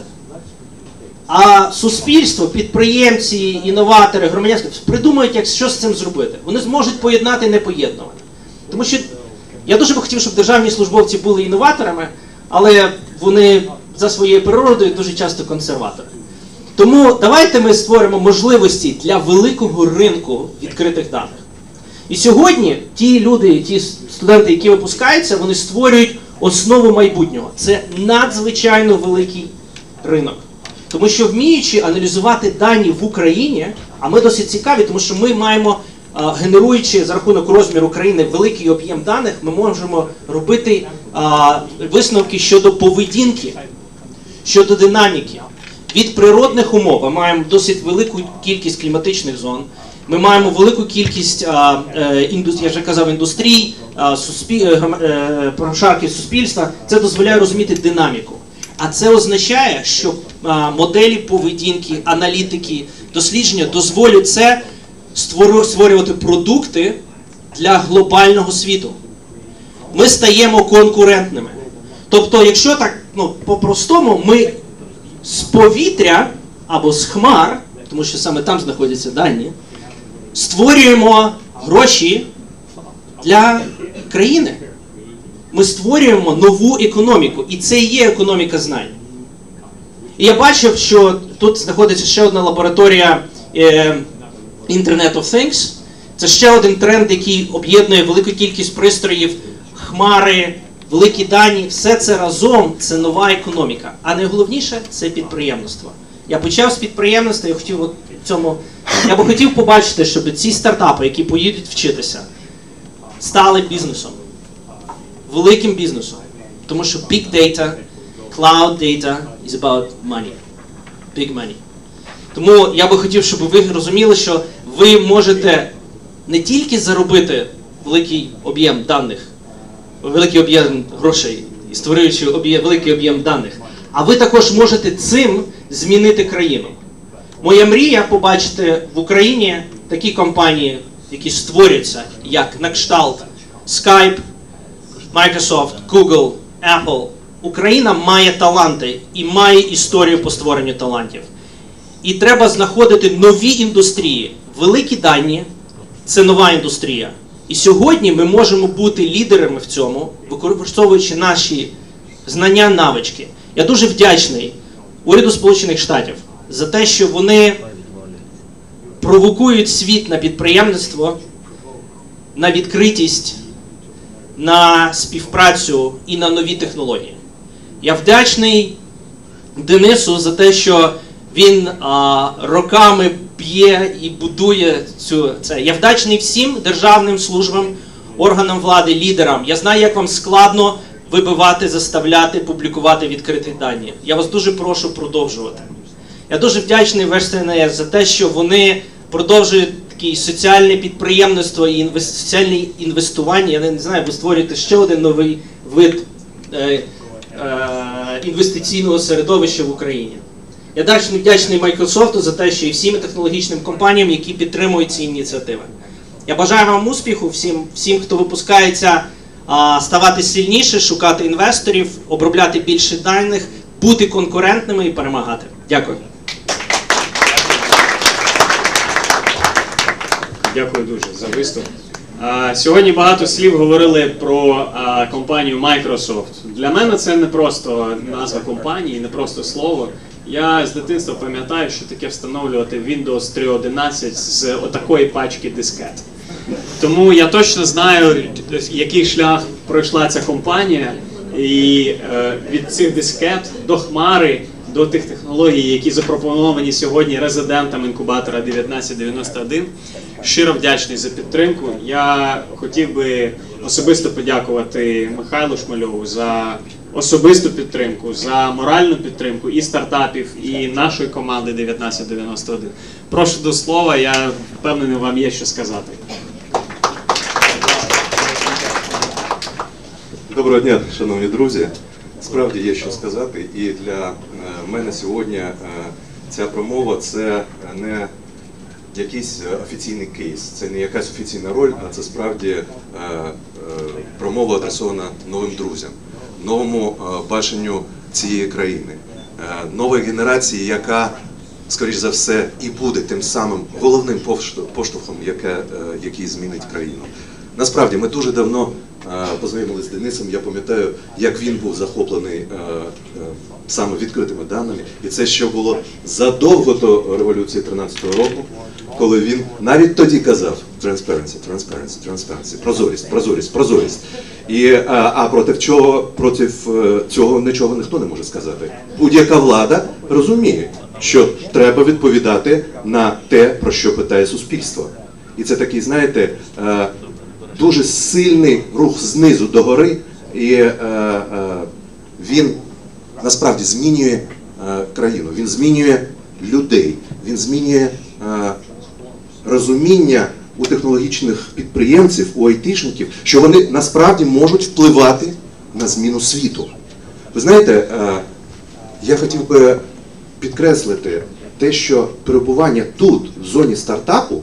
А суспільство, підприємці, інноватори, громадянські придумають, як, що з цим зробити. Вони зможуть поєднати непоєднуване. Тому що я дуже би хотів, щоб державні службовці були інноваторами, але вони за своєю природою дуже часто консерватори. Тому давайте ми створимо можливості для великого ринку відкритих даних. І сьогодні ті люди, ті студенти, які випускаються, вони створюють основу майбутнього. Це надзвичайно великий ринок. Тому що вміючи аналізувати дані в Україні, а ми досить цікаві, тому що ми маємо, генеруючи за рахунок розміру країни великий об'єм даних, ми можемо робити а, висновки щодо поведінки, щодо динаміки. Від природних умов ми маємо досить велику кількість кліматичних зон, ми маємо велику кількість, а, е, індус, я вже казав, індустрій, а, суспіль, е, прошарків суспільства. Це дозволяє розуміти динаміку. А це означає, що а, моделі поведінки, аналітики, дослідження дозволять це створювати продукти для глобального світу. Ми стаємо конкурентними. Тобто, якщо так, ну, по-простому, ми з повітря або з хмар, тому що саме там знаходяться дані, створюємо гроші для країни. Ми створюємо нову економіку, і це і є економіка знань. І я бачив, що тут знаходиться ще одна лабораторія е, Internet of Things. Це ще один тренд, який об'єднує велику кількість пристроїв, хмари, великі дані. Все це разом – це нова економіка. А найголовніше – це підприємництво. Я почав з підприємництва, я хотів, от цьому, я би хотів побачити, щоб ці стартапи, які поїдуть вчитися, стали бізнесом. Великим бізнесом. Тому що big data, cloud data is about money. Big money. Тому я би хотів, щоб ви розуміли, що ви можете не тільки заробити великий об'єм даних, великий об'єм грошей, і створюючи об'єм, великий об'єм даних, а ви також можете цим змінити країну. Моя мрія побачити в Україні такі компанії, які створюються, як на кшталт Skype, Microsoft, Google, Apple. Україна має таланти і має історію по створенню талантів. І треба знаходити нові індустрії. Великі дані – це нова індустрія. І сьогодні ми можемо бути лідерами в цьому, використовуючи наші знання, навички. Я дуже вдячний уряду Сполучених Штатів за те, що вони провокують світ на підприємництво, на відкритість, на співпрацю і на нові технології. Я вдячний Денису за те, що він а, роками б'є і будує цю це. Я вдячний всім державним службам, органам влади, лідерам. Я знаю, як вам складно вибивати, заставляти, публікувати відкриті дані. Я вас дуже прошу продовжувати. Я дуже вдячний в СНС за те, що вони продовжують таке соціальне підприємництво і інвес... соціальне інвестування. Я не знаю, ви створюєте ще один новий вид е, е, інвестиційного середовища в Україні. Я вдячний, вдячний Microsoft за те, що і всім технологічним компаніям, які підтримують ці ініціативи. Я бажаю вам успіху, всім, всім хто випускається, а, ставати сильніше, шукати інвесторів, обробляти більше даних, бути конкурентними і перемагати. Дякую. Дякую дуже за виступ. А, сьогодні багато слів говорили про а, компанію Microsoft. Для мене це не просто назва компанії, не просто слово. Я з дитинства пам'ятаю, що таке встановлювати Windows три одинадцять з отакої пачки дискет. Тому я точно знаю, який шлях пройшла ця компанія. І е, від цих дискет до хмари, до тих технологій, які запропоновані сьогодні резидентам інкубатора дев'ятнадцять дев'яносто один. Щиро вдячний за підтримку. Я хотів би особисто подякувати Михайлу Шмальову за особисту підтримку, за моральну підтримку і стартапів, і нашої команди дев'ятнадцять дев'яносто один. Прошу до слова, я впевнений, вам є що сказати. Доброго дня, шановні друзі. Справді є що сказати, і для мене сьогодні ця промова – це не якийсь офіційний кейс, це не якась офіційна роль, а це справді промова адресована новим друзям, новому баченню цієї країни, нової генерації, яка, скоріш за все, і буде тим самим головним поштовхом, який змінить країну. Насправді, ми дуже давно познайомилися з Денисом, я пам'ятаю, як він був захоплений саме відкритими даними. І це ще було задовго до революції тринадцятого року, коли він навіть тоді казав transparency, transparency, transparency, прозорість, прозорість, прозорість. І, а, а проти чого, проти цього нічого ніхто не може сказати. Будь-яка влада розуміє, що треба відповідати на те, про що питає суспільство. І це такий, знаєте, дуже сильний рух знизу до гори, і е, е, він насправді змінює е, країну, він змінює людей, він змінює е, розуміння у технологічних підприємців, у айтішників, що вони насправді можуть впливати на зміну світу. Ви знаєте, е, я хотів би підкреслити те, що перебування тут, в зоні стартапу,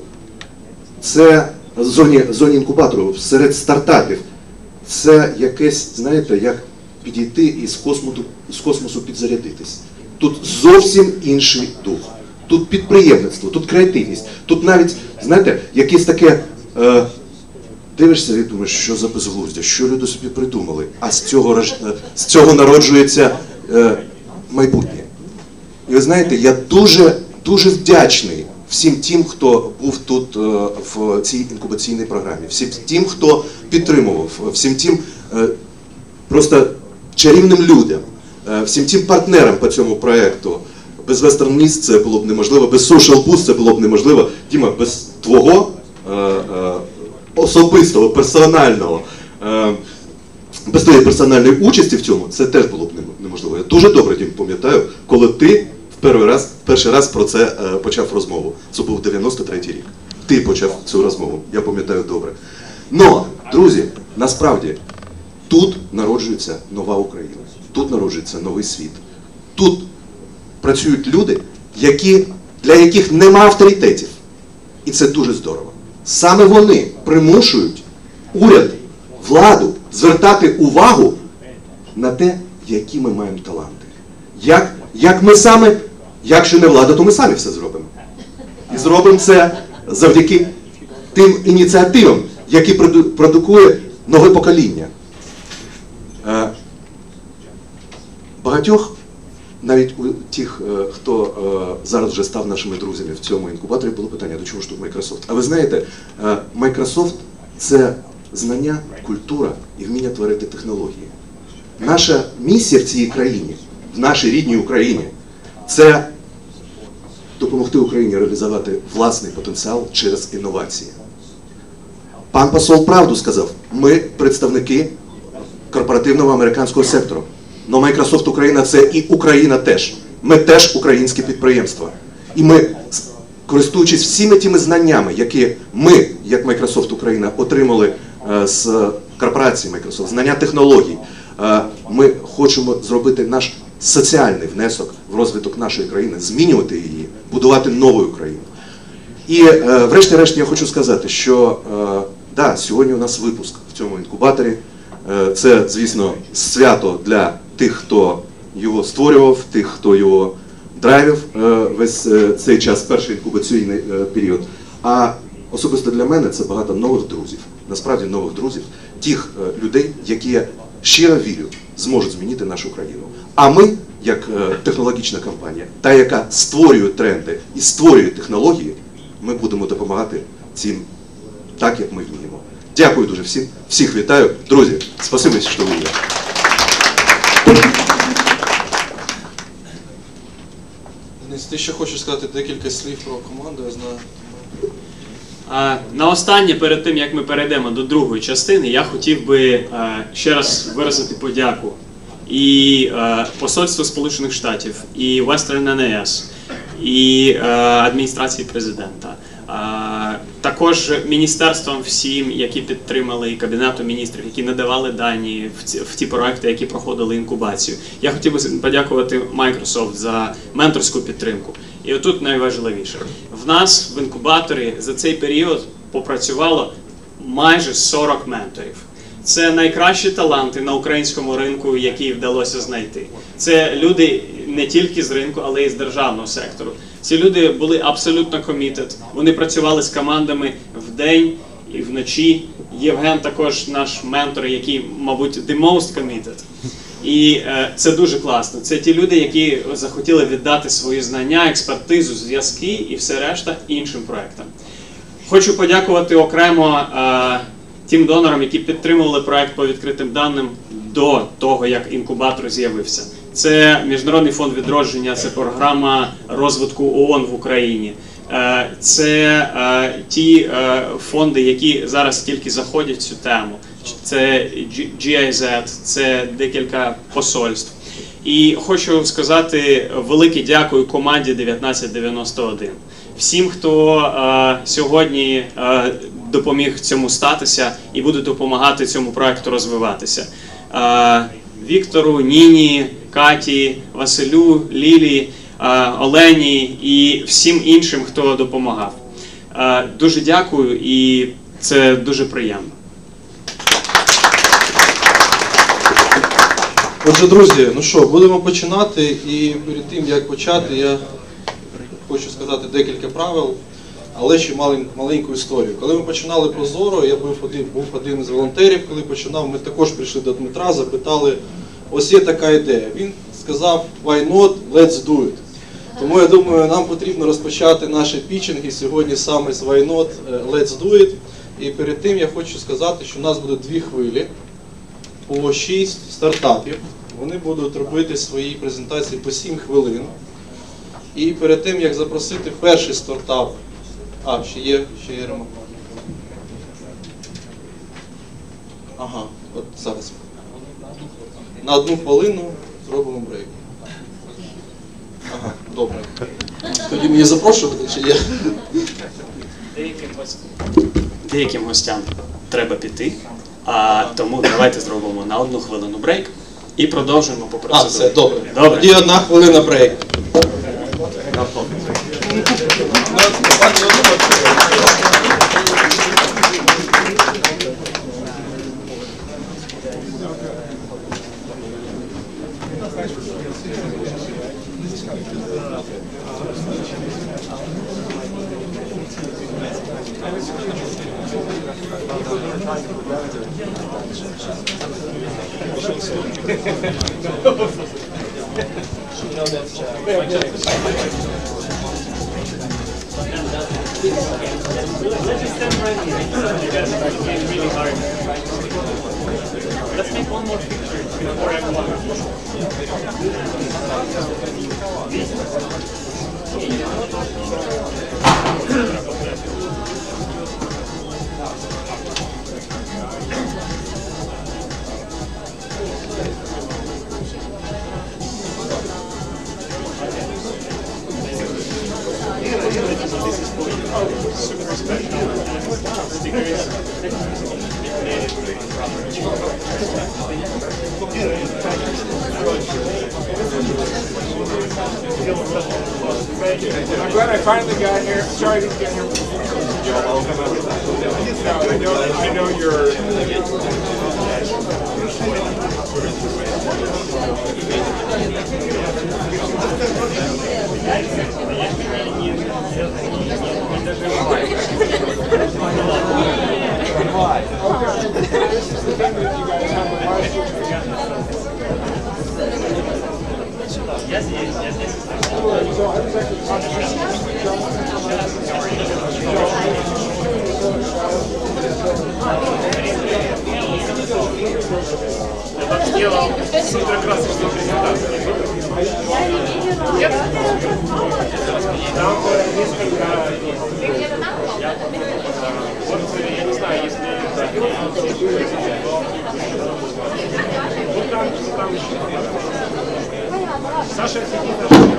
це в зоні, зоні інкубатору, серед стартапів, це якесь, знаєте, як підійти і з космосу, з космосу підзарядитись. Тут зовсім інший дух. Тут підприємництво, тут креативність, тут навіть, знаєте, якесь таке, е, дивишся і думаєш, що за безглуздя, що люди собі придумали, а з цього, з цього народжується е, майбутнє. І ви знаєте, я дуже, дуже вдячний всім тим, хто був тут в цій інкубаційній програмі, всім тим, хто підтримував, всім тим просто чарівним людям, всім тим партнерам по цьому проєкту. Без Western Mist це було б неможливо, без Social Boost це було б неможливо. Діма, без твого особистого, персонального, без твоєї персональної участі в цьому, це теж було б неможливо. Я дуже добре, Дім, пам'ятаю, коли ти Перший раз, перший раз про це е, почав розмову. Це був дев'яносто третій рік. Ти почав цю розмову, я пам'ятаю добре. Но, друзі, насправді, тут народжується нова Україна. Тут народжується новий світ. Тут працюють люди, які, для яких нема авторитетів. І це дуже здорово. Саме вони примушують уряд, владу звертати увагу на те, які ми маємо таланти. Як, як ми саме, якщо не влада, то ми самі все зробимо. І зробимо це завдяки тим ініціативам, які продукує нове покоління. Багатьох, навіть у тих, хто зараз вже став нашими друзями в цьому інкубаторі, було питання, до чого ж тут Microsoft? А ви знаєте, Microsoft – це знання, культура і вміння творити технології. Наша місія в цій країні, в нашій рідній Україні, це допомогти Україні реалізувати власний потенціал через інновації. Пан посол правду сказав, ми представники корпоративного американського сектору. Но Microsoft Україна – це і Україна теж. Ми теж українське підприємство. І ми, користуючись всіми тими знаннями, які ми, як Microsoft Україна, отримали з корпорації Microsoft, знання технологій, ми хочемо зробити наш соціальний внесок в розвиток нашої країни, змінювати її, будувати нову Україну. І врешті-решт я хочу сказати, що да, сьогодні у нас випуск в цьому інкубаторі. Це, звісно, свято для тих, хто його створював, тих, хто його драйвив весь цей час, перший інкубаційний період. А особисто для мене це багато нових друзів, насправді нових друзів, тих людей, які, я щиро вірю, зможуть змінити нашу країну. А ми, як технологічна компанія, та, яка створює тренди і створює технології, ми будемо допомагати цим так, як ми вміємо. Дякую дуже всім, всіх вітаю. Друзі, спасибо, що ви є. Денис, ти ще хочеш сказати декілька слів про команду, я знаю. А, на останнє, перед тим, як ми перейдемо до другої частини, я хотів би а, ще раз виразити подяку і а, Посольству Сполучених Штатів, і Western ен ей ес, і а, адміністрації президента. А, також міністерствам всім, які підтримали, і Кабінету міністрів, які надавали дані в ці, в ті проекти, які проходили інкубацію. Я хотів би подякувати Microsoft за менторську підтримку. І отут найважливіше. В нас в інкубаторі за цей період попрацювало майже сорок менторів. Це найкращі таланти на українському ринку, які вдалося знайти. Це люди не тільки з ринку, але й з державного сектору. Ці люди були абсолютно committed. Вони працювали з командами вдень і вночі. Євген також наш ментор, який, мабуть, the most committed. І е, це дуже класно. Це ті люди, які захотіли віддати свої знання, експертизу, зв'язки і все решта іншим проектам. Хочу подякувати окремо е, тим донорам, які підтримували проект по відкритим даним до того, як інкубатор з'явився. Це Міжнародний фонд відродження, це програма розвитку ООН в Україні. Е, це е, ті е, фонди, які зараз тільки заходять в цю тему. Це джі ай зет, це декілька посольств. І хочу сказати велике дякую команді дев'ятнадцять дев'яносто один. Всім, хто е, сьогодні е, допоміг цьому статися і буде допомагати цьому проекту розвиватися. Е, Віктору, Ніні, Каті, Василю, Лілі, е, Олені і всім іншим, хто допомагав. Е, дуже дякую і це дуже приємно. Отже, друзі, ну що, будемо починати, і перед тим, як почати, я хочу сказати декілька правил, але ще малень, маленьку історію. Коли ми починали Прозоро, я був один, був один з волонтерів, коли починав, ми також прийшли до Дмитра, запитали, ось є така ідея. Він сказав, why not, let's do it. Тому я думаю, нам потрібно розпочати наші пітчинги сьогодні саме з why not, let's do it. І перед тим я хочу сказати, що у нас буде дві хвилі. По шість стартапів. Вони будуть робити свої презентації по сім хвилин. І перед тим, як запросити перший стартап... А, ще є, ще є ремонт. Ага, от зараз. На одну хвилину зробимо брейк. Ага, добре. Тоді мені запрошувати, чи є? Деяким гостям, деяким гостям треба піти. А тому давайте зробимо на одну хвилину брейк і продовжуємо по процедурі. А, все, добре. Добре. Тоді одна хвилина брейк. Let's make one more picture before everyone. Super special stickers. I'm glad I finally got here. Sorry I didn't get here. No, I know, I know you're... Yes, yes, yes, yes. So I was actually Я сделал супер красочную презентацию. Нет? Там э, несколько... Я, вот, я не знаю, если... Вот там, там еще. Саша сидит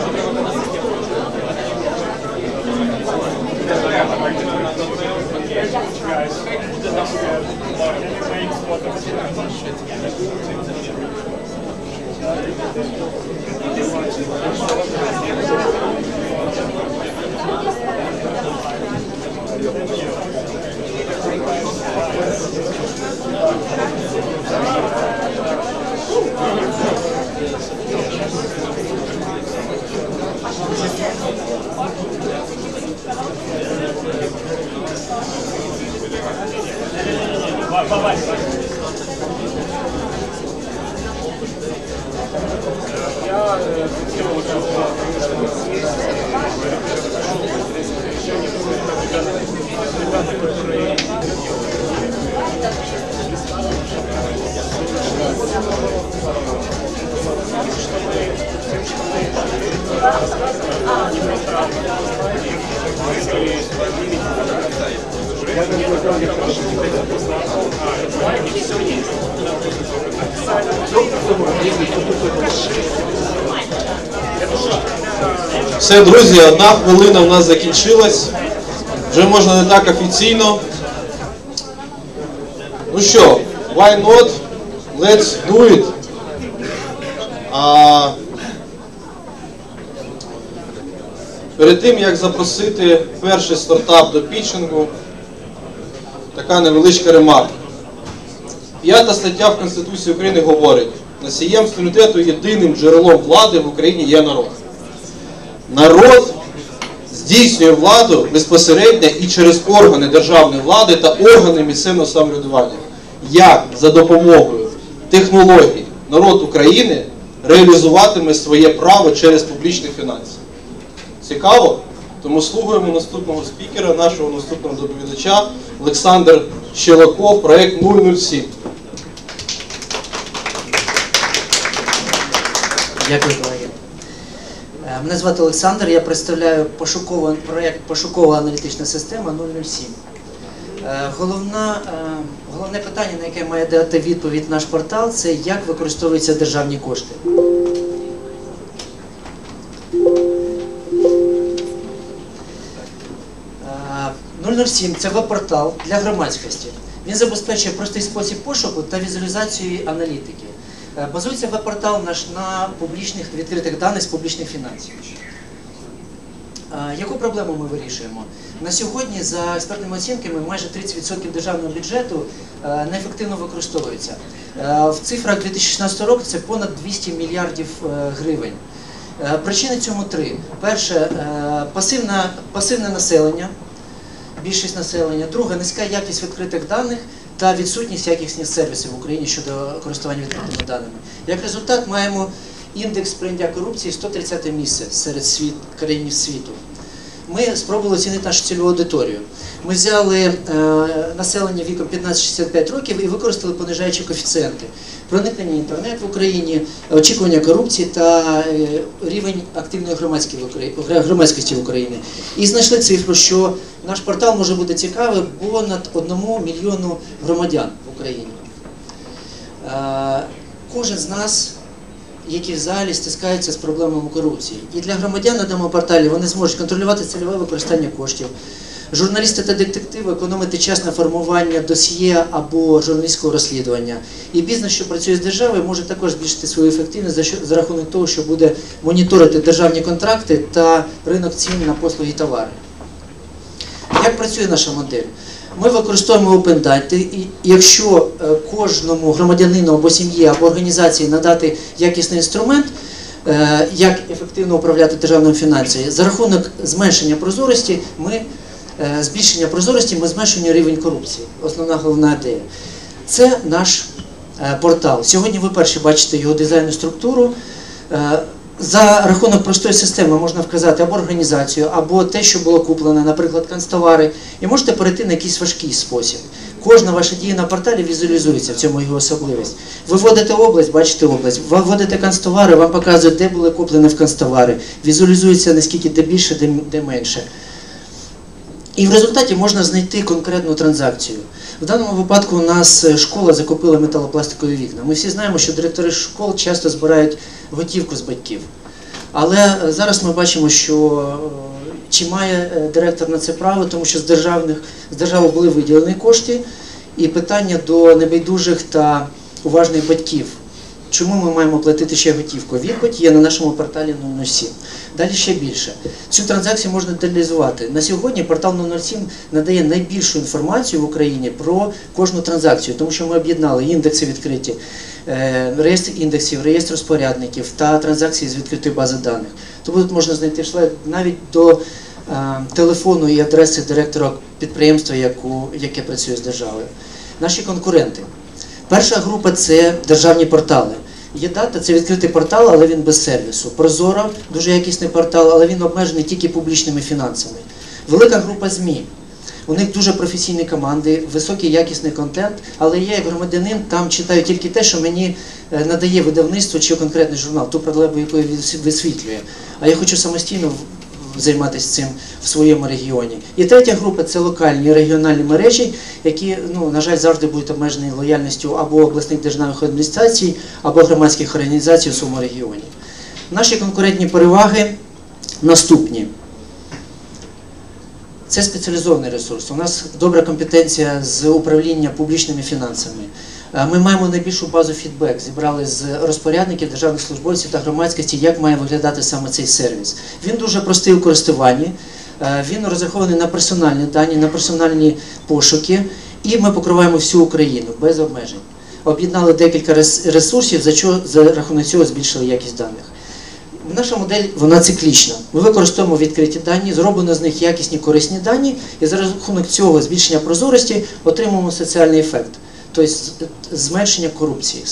Все, друзі, одна хвилина в нас закінчилась. Вже можна не так офіційно. Ну що, why not? Let's do it. А, перед тим, як запросити перший стартап до пітчингу, така невеличка ремарка. П'ята стаття в Конституції України говорить: носієм суверенітету єдиним джерелом влади в Україні є народ. Народ здійснює владу безпосередньо і через органи державної влади та органи місцевого самоврядування. Як за допомогою технологій народ України реалізуватиме своє право через публічні фінанси? Цікаво? Тому слухаємо наступного спікера, нашого наступного доповідача, Олександр Щелоков, проект нуль нуль сім. Дякую, колеги. Мене звати Олександр, я представляю пошуковий проєкт «Пошукова аналітична система нуль нуль сім». Головна, головне питання, на яке має дати відповідь наш портал, це як використовуються державні кошти. нуль нуль сім – це веб-портал для громадськості. Він забезпечує простий спосіб пошуку та візуалізації аналітики. Базується веб-портал наш на публічних відкритих даних з публічних фінансів. Яку проблему ми вирішуємо? На сьогодні, за експертними оцінками, майже тридцять відсотків державного бюджету неефективно використовується. В цифрах дві тисячі шістнадцятого року це понад двісті мільярдів гривень. Причини цьому три. Перше, пасивне, пасивне населення, більшість населення. Друге, низька якість відкритих даних та відсутність якісних сервісів в Україні щодо користування відкритими даними. Як результат, маємо індекс сприйняття корупції сто тридцяте місце серед світ, країн світу. Ми спробували оцінити нашу цільову аудиторію. Ми взяли е, населення віком п'ятнадцять шістдесят п'ять років і використали понижаючі коефіцієнти. Проникнення в інтернет в Україні, очікування корупції та е, рівень активної громадськості в Україні. І знайшли цифру, що наш портал може бути цікавий понад одному мільйону громадян в Україні. Е, кожен з нас, які в залі стискаються з проблемами корупції. І для громадян на даному порталі вони зможуть контролювати цільове використання коштів. Журналісти та детективи економити час на формування досьє або журналістського розслідування. І бізнес, що працює з державою, може також збільшити свою ефективність за, що, за рахунок того, що буде моніторити державні контракти та ринок цін на послуги і товари. Як працює наша модель? Ми використовуємо OpenData, і якщо кожному громадянину або сім'ї, або організації надати якісний інструмент, як ефективно управляти державними фінансами, за рахунок зменшення прозорості, ми, збільшення прозорості, ми зменшуємо рівень корупції. Основна головна ідея. Це наш портал. Сьогодні ви перші бачите його дизайн і структуру. За рахунок простої системи можна вказати або організацію, або те, що було куплено, наприклад, канцтовари, і можете перейти на якийсь важкий спосіб. Кожна ваша дія на порталі візуалізується, в цьому його особливість. Ви вводите область, бачите область, ви вводите канцтовари, вам показують, де були куплені в канцтовари, візуалізується наскільки де більше, де, де менше. І в результаті можна знайти конкретну транзакцію. В даному випадку у нас школа закупила металопластикові вікна. Ми всі знаємо, що директори школ часто збирають готівку з батьків. Але зараз ми бачимо, що чи має директор на це право, тому що з, державних, з держави були виділені кошти, і питання до небайдужих та уважних батьків. Чому ми маємо платити ще готівку? Відповідь є на нашому порталі нуль нуль сім. Далі ще більше. Цю транзакцію можна деталізувати. На сьогодні портал нуль нуль сім надає найбільшу інформацію в Україні про кожну транзакцію, тому що ми об'єднали індекси відкриті, реєстр індексів, реєстр розпорядників та транзакції з відкритої бази даних. Тому тут можна знайти навіть до телефону і адреси директора підприємства, яке працює з державою. Наші конкуренти. Перша група – це державні портали. Є-Дата – це відкритий портал, але він без сервісу. Прозоро – дуже якісний портал, але він обмежений тільки публічними фінансами. Велика група ЗМІ. У них дуже професійні команди, високий якісний контент, але я як громадянин там читаю тільки те, що мені надає видавництво чи конкретний журнал, ту проблему, яку висвітлює. А я хочу самостійно займатися цим в своєму регіоні. І третя група – це локальні і регіональні мережі, які, ну, на жаль, завжди будуть обмежені лояльністю або обласних державних адміністрацій, або громадських організацій у своєму регіоні. Наші конкурентні переваги наступні. Це спеціалізований ресурс. У нас добра компетенція з управління публічними фінансами. Ми маємо найбільшу базу фідбек, зібрали з розпорядників, державних службовців та громадськості, як має виглядати саме цей сервіс. Він дуже простий у користуванні, він розрахований на персональні дані, на персональні пошуки, і ми покриваємо всю Україну без обмежень. Об'єднали декілька ресурсів, за, що, за рахунок цього збільшили якість даних. Наша модель, вона циклічна. Ми використовуємо відкриті дані, зроблено з них якісні, корисні дані, і за рахунок цього збільшення прозорості отримуємо соціальний ефект. Тобто зменшення корупції.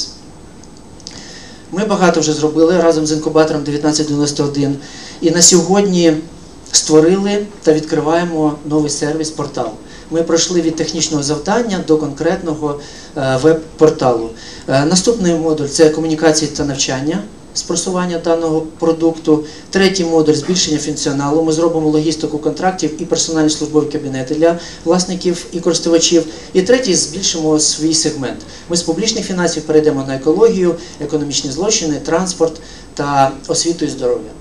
Ми багато вже зробили разом з інкубатором дев'ятнадцять дев'яносто один. І на сьогодні створили та відкриваємо новий сервіс-портал. Ми пройшли від технічного завдання до конкретного веб-порталу. Наступний модуль – це комунікації та навчання з просування даного продукту. Третій модуль – збільшення функціоналу. Ми зробимо логістику контрактів і персональні службові кабінети для власників і користувачів. І третій – збільшимо свій сегмент. Ми з публічних фінансів перейдемо на екологію, економічні злочини, транспорт та освіту і здоров'я.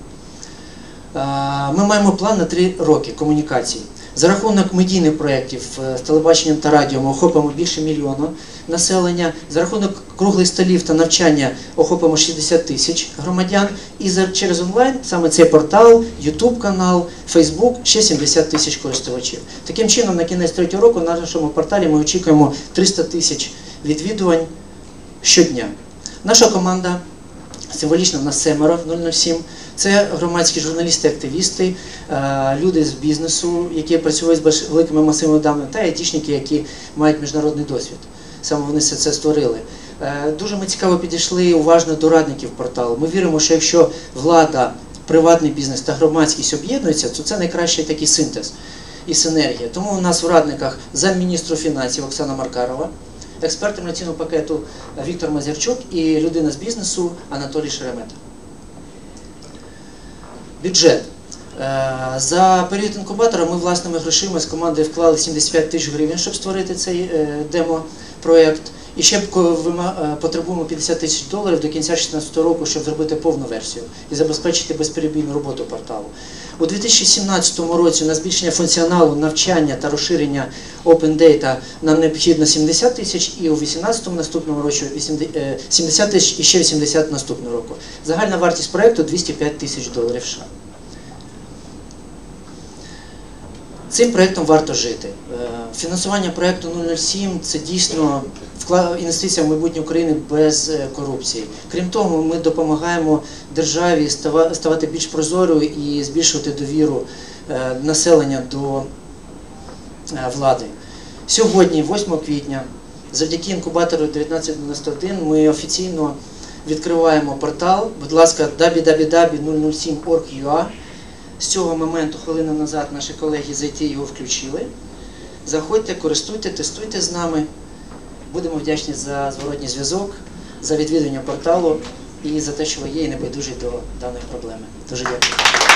Ми маємо план на три роки комунікацій. За рахунок медійних проєктів з телебаченням та радіо ми охопимо більше мільйона населення. За рахунок круглих столів та навчання охопимо шістдесят тисяч громадян. І через онлайн, саме цей портал, ютуб-канал, фейсбук, ще сімдесят тисяч користувачів. Таким чином, на кінець третього року на нашому порталі ми очікуємо триста тисяч відвідувань щодня. Наша команда, символічно в нас семеро в нуль нуль сім, це громадські журналісти, активісти, люди з бізнесу, які працюють з великими масивами даних, та айтішники, які мають міжнародний досвід. Саме вони все це створили. Дуже ми цікаво підійшли уважно до радників порталу. Ми віримо, що якщо влада, приватний бізнес та громадськість об'єднуються, то це найкращий такий синтез і синергія. Тому у нас в радниках замміністру фінансів Оксана Маркарова, експерт інформаційного пакету Віктор Мазірчук і людина з бізнесу Анатолій Шеремета. Бюджет. За період інкубатора ми власними грошима з командою вклали сімдесят п'ять тисяч гривень, щоб створити цей демо-проєкт. І ще потребуємо п'ятдесят тисяч доларів до кінця дві тисячі шістнадцятого року, щоб зробити повну версію і забезпечити безперебійну роботу порталу. У дві тисячі сімнадцятому році на збільшення функціоналу, навчання та розширення Open Data нам необхідно сімдесят тисяч, і у дві тисячі вісімнадцятому наступному році сімдесят тисяч і ще вісімдесят наступного року. Загальна вартість проєкту – двісті п'ять тисяч доларів США. Цим проєктом варто жити. Фінансування проєкту нуль нуль сім – це дійсно інвестиція в майбутнє України без корупції. Крім того, ми допомагаємо державі ставати більш прозорою і збільшувати довіру населення до влади. Сьогодні, восьмого квітня, завдяки інкубатору дев'ятнадцять дев'яносто один, ми офіційно відкриваємо портал. Будь ласка, дабл ю дабл ю дабл ю крапка нуль нуль сім крапка орг крапка ю а. З цього моменту, хвилину назад, наші колеги з ай ті його включили. Заходьте, користуйте, тестуйте з нами. Будемо вдячні за зворотній зв'язок, за відвідування порталу і за те, що ви є і небайдужі до даної проблеми. Дуже дякую.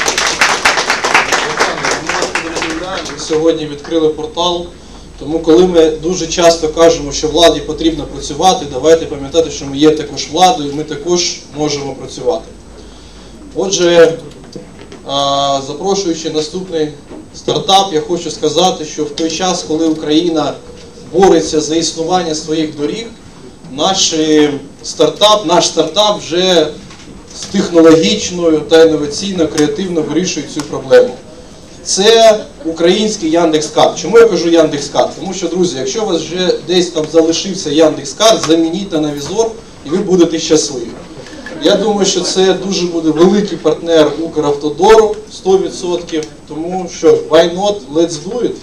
Ми сьогодні відкрили портал, тому коли ми дуже часто кажемо, що владі потрібно працювати, давайте пам'ятати, що ми є також владою, і ми також можемо працювати. Отже, запрошуючи наступний стартап, я хочу сказати, що в той час, коли Україна бореться за існування своїх доріг, наш стартап, наш стартап вже з технологічною та інноваційно, креативно вирішує цю проблему. Це український Яндекс.Карт. Чому я кажу Яндекс.Карт? Тому що, друзі, якщо у вас вже десь там залишився Яндекс.Карт, замініть на Навізор і ви будете щасливі. Я думаю, що це дуже буде великий партнер Укравтодору, сто відсотків. Тому що, why not, let's do it.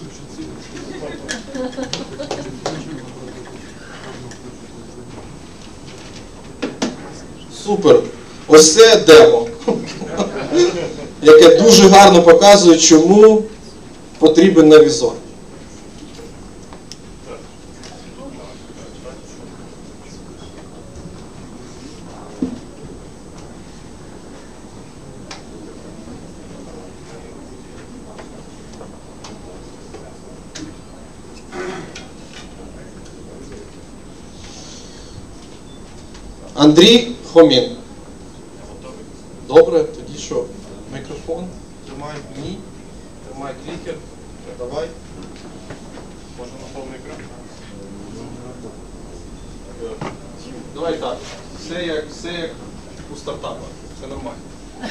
Супер. Ось це демо, яке дуже гарно показує, чому потрібен Навізор. Андрій Хомін. Добре, тоді що? Мікрофон? Тримай, ні. Тримай клікер. Давай. Можна на повний екран? Давай так. Все як, все як у стартапа. Це нормально.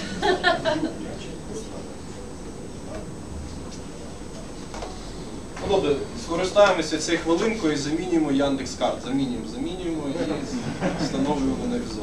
Ну, добре, скористаємося цією хвилинкою і замінюємо Яндекс.Карт. Замінюємо, замінюємо і встановлюємо Навізор.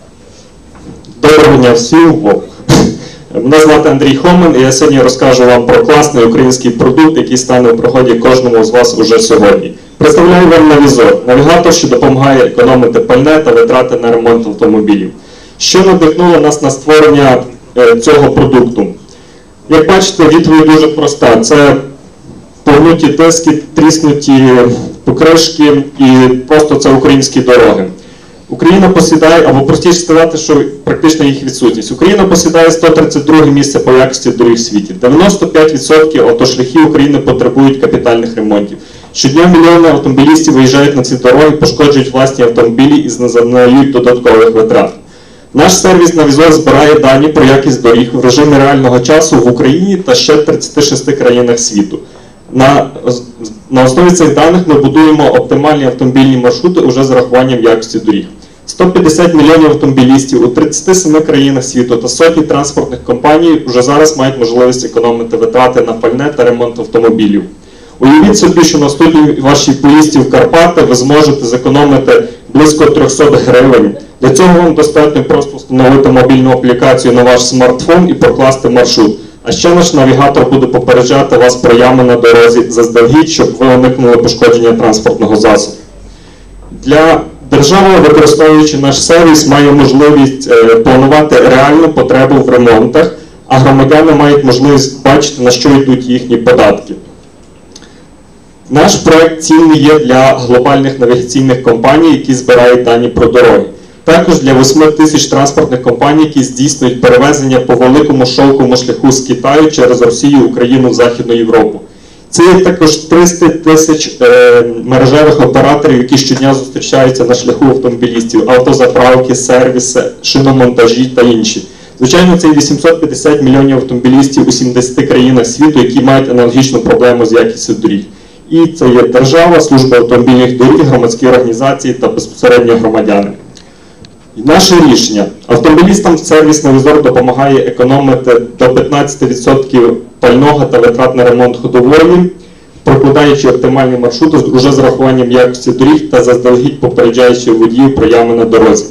Доброго дня всім. Мене звати Андрій Хомин, і я сьогодні розкажу вам про класний український продукт, який стане в пригоді кожному з вас уже сьогодні. Представляю вам Навізор – навігатор, що допомагає економити пальне та витрати на ремонт автомобілів. Що надихнуло нас на створення цього продукту? Як бачите, відповідь дуже проста. Це погнуті диски, тріснуті покришки і просто це українські дороги. Україна посідає, або простіше сказати, що практично їх відсутність. Україна посідає сто тридцять друге місце по якості доріг в світі. дев'яносто п'ять відсотків автошляхів України потребують капітальних ремонтів. Щодня мільйони автомобілістів виїжджають на ці дороги, пошкоджують власні автомобілі і зазнають додаткових витрат. Наш сервіс Навізор збирає дані про якість доріг в режимі реального часу в Україні та ще тридцяти шести країнах світу. На, на основі цих даних ми будуємо оптимальні автомобільні маршрути уже з урахуванням якості доріг. сто п'ятдесят мільйонів автомобілістів у тридцяти семи країнах світу та сотні транспортних компаній вже зараз мають можливість економити витрати на пальне та ремонт автомобілів. Уявіть собі, що на наступній вашій поїздці в Карпати ви зможете зекономити близько триста гривень. Для цього вам достатньо просто встановити мобільну аплікацію на ваш смартфон і прокласти маршрут. А ще наш навігатор буде попереджати вас про ями на дорозі заздалегідь, щоб ви уникнули пошкодження транспортного засобу. Для держава, використовуючи наш сервіс, має можливість планувати реальну потребу в ремонтах, а громадяни мають можливість бачити, на що йдуть їхні податки. Наш проект цінний є для глобальних навігаційних компаній, які збирають дані про дороги. Також для восьми тисяч транспортних компаній, які здійснюють перевезення по великому шовковому шляху з Китаю через Росію, Україну в Західну Європу. Це є також триста тисяч е, мережевих операторів, які щодня зустрічаються на шляху автомобілістів, автозаправки, сервіси, шиномонтажі та інші. Звичайно, це вісімсот п'ятдесят мільйонів автомобілістів у сімдесяти країнах світу, які мають аналогічну проблему з якістю доріг. І це є держава, служба автомобільних доріг, громадські організації та безпосередньо громадяни. Наше рішення. Автомобілістам сервіс Навізор допомагає економити до п'ятнадцяти відсотків пального та витрат на ремонт ходової, прокладаючи оптимальні маршрути уже з рахуванням якості доріг та заздалегідь попереджаючи водіїв про ями на дорозі.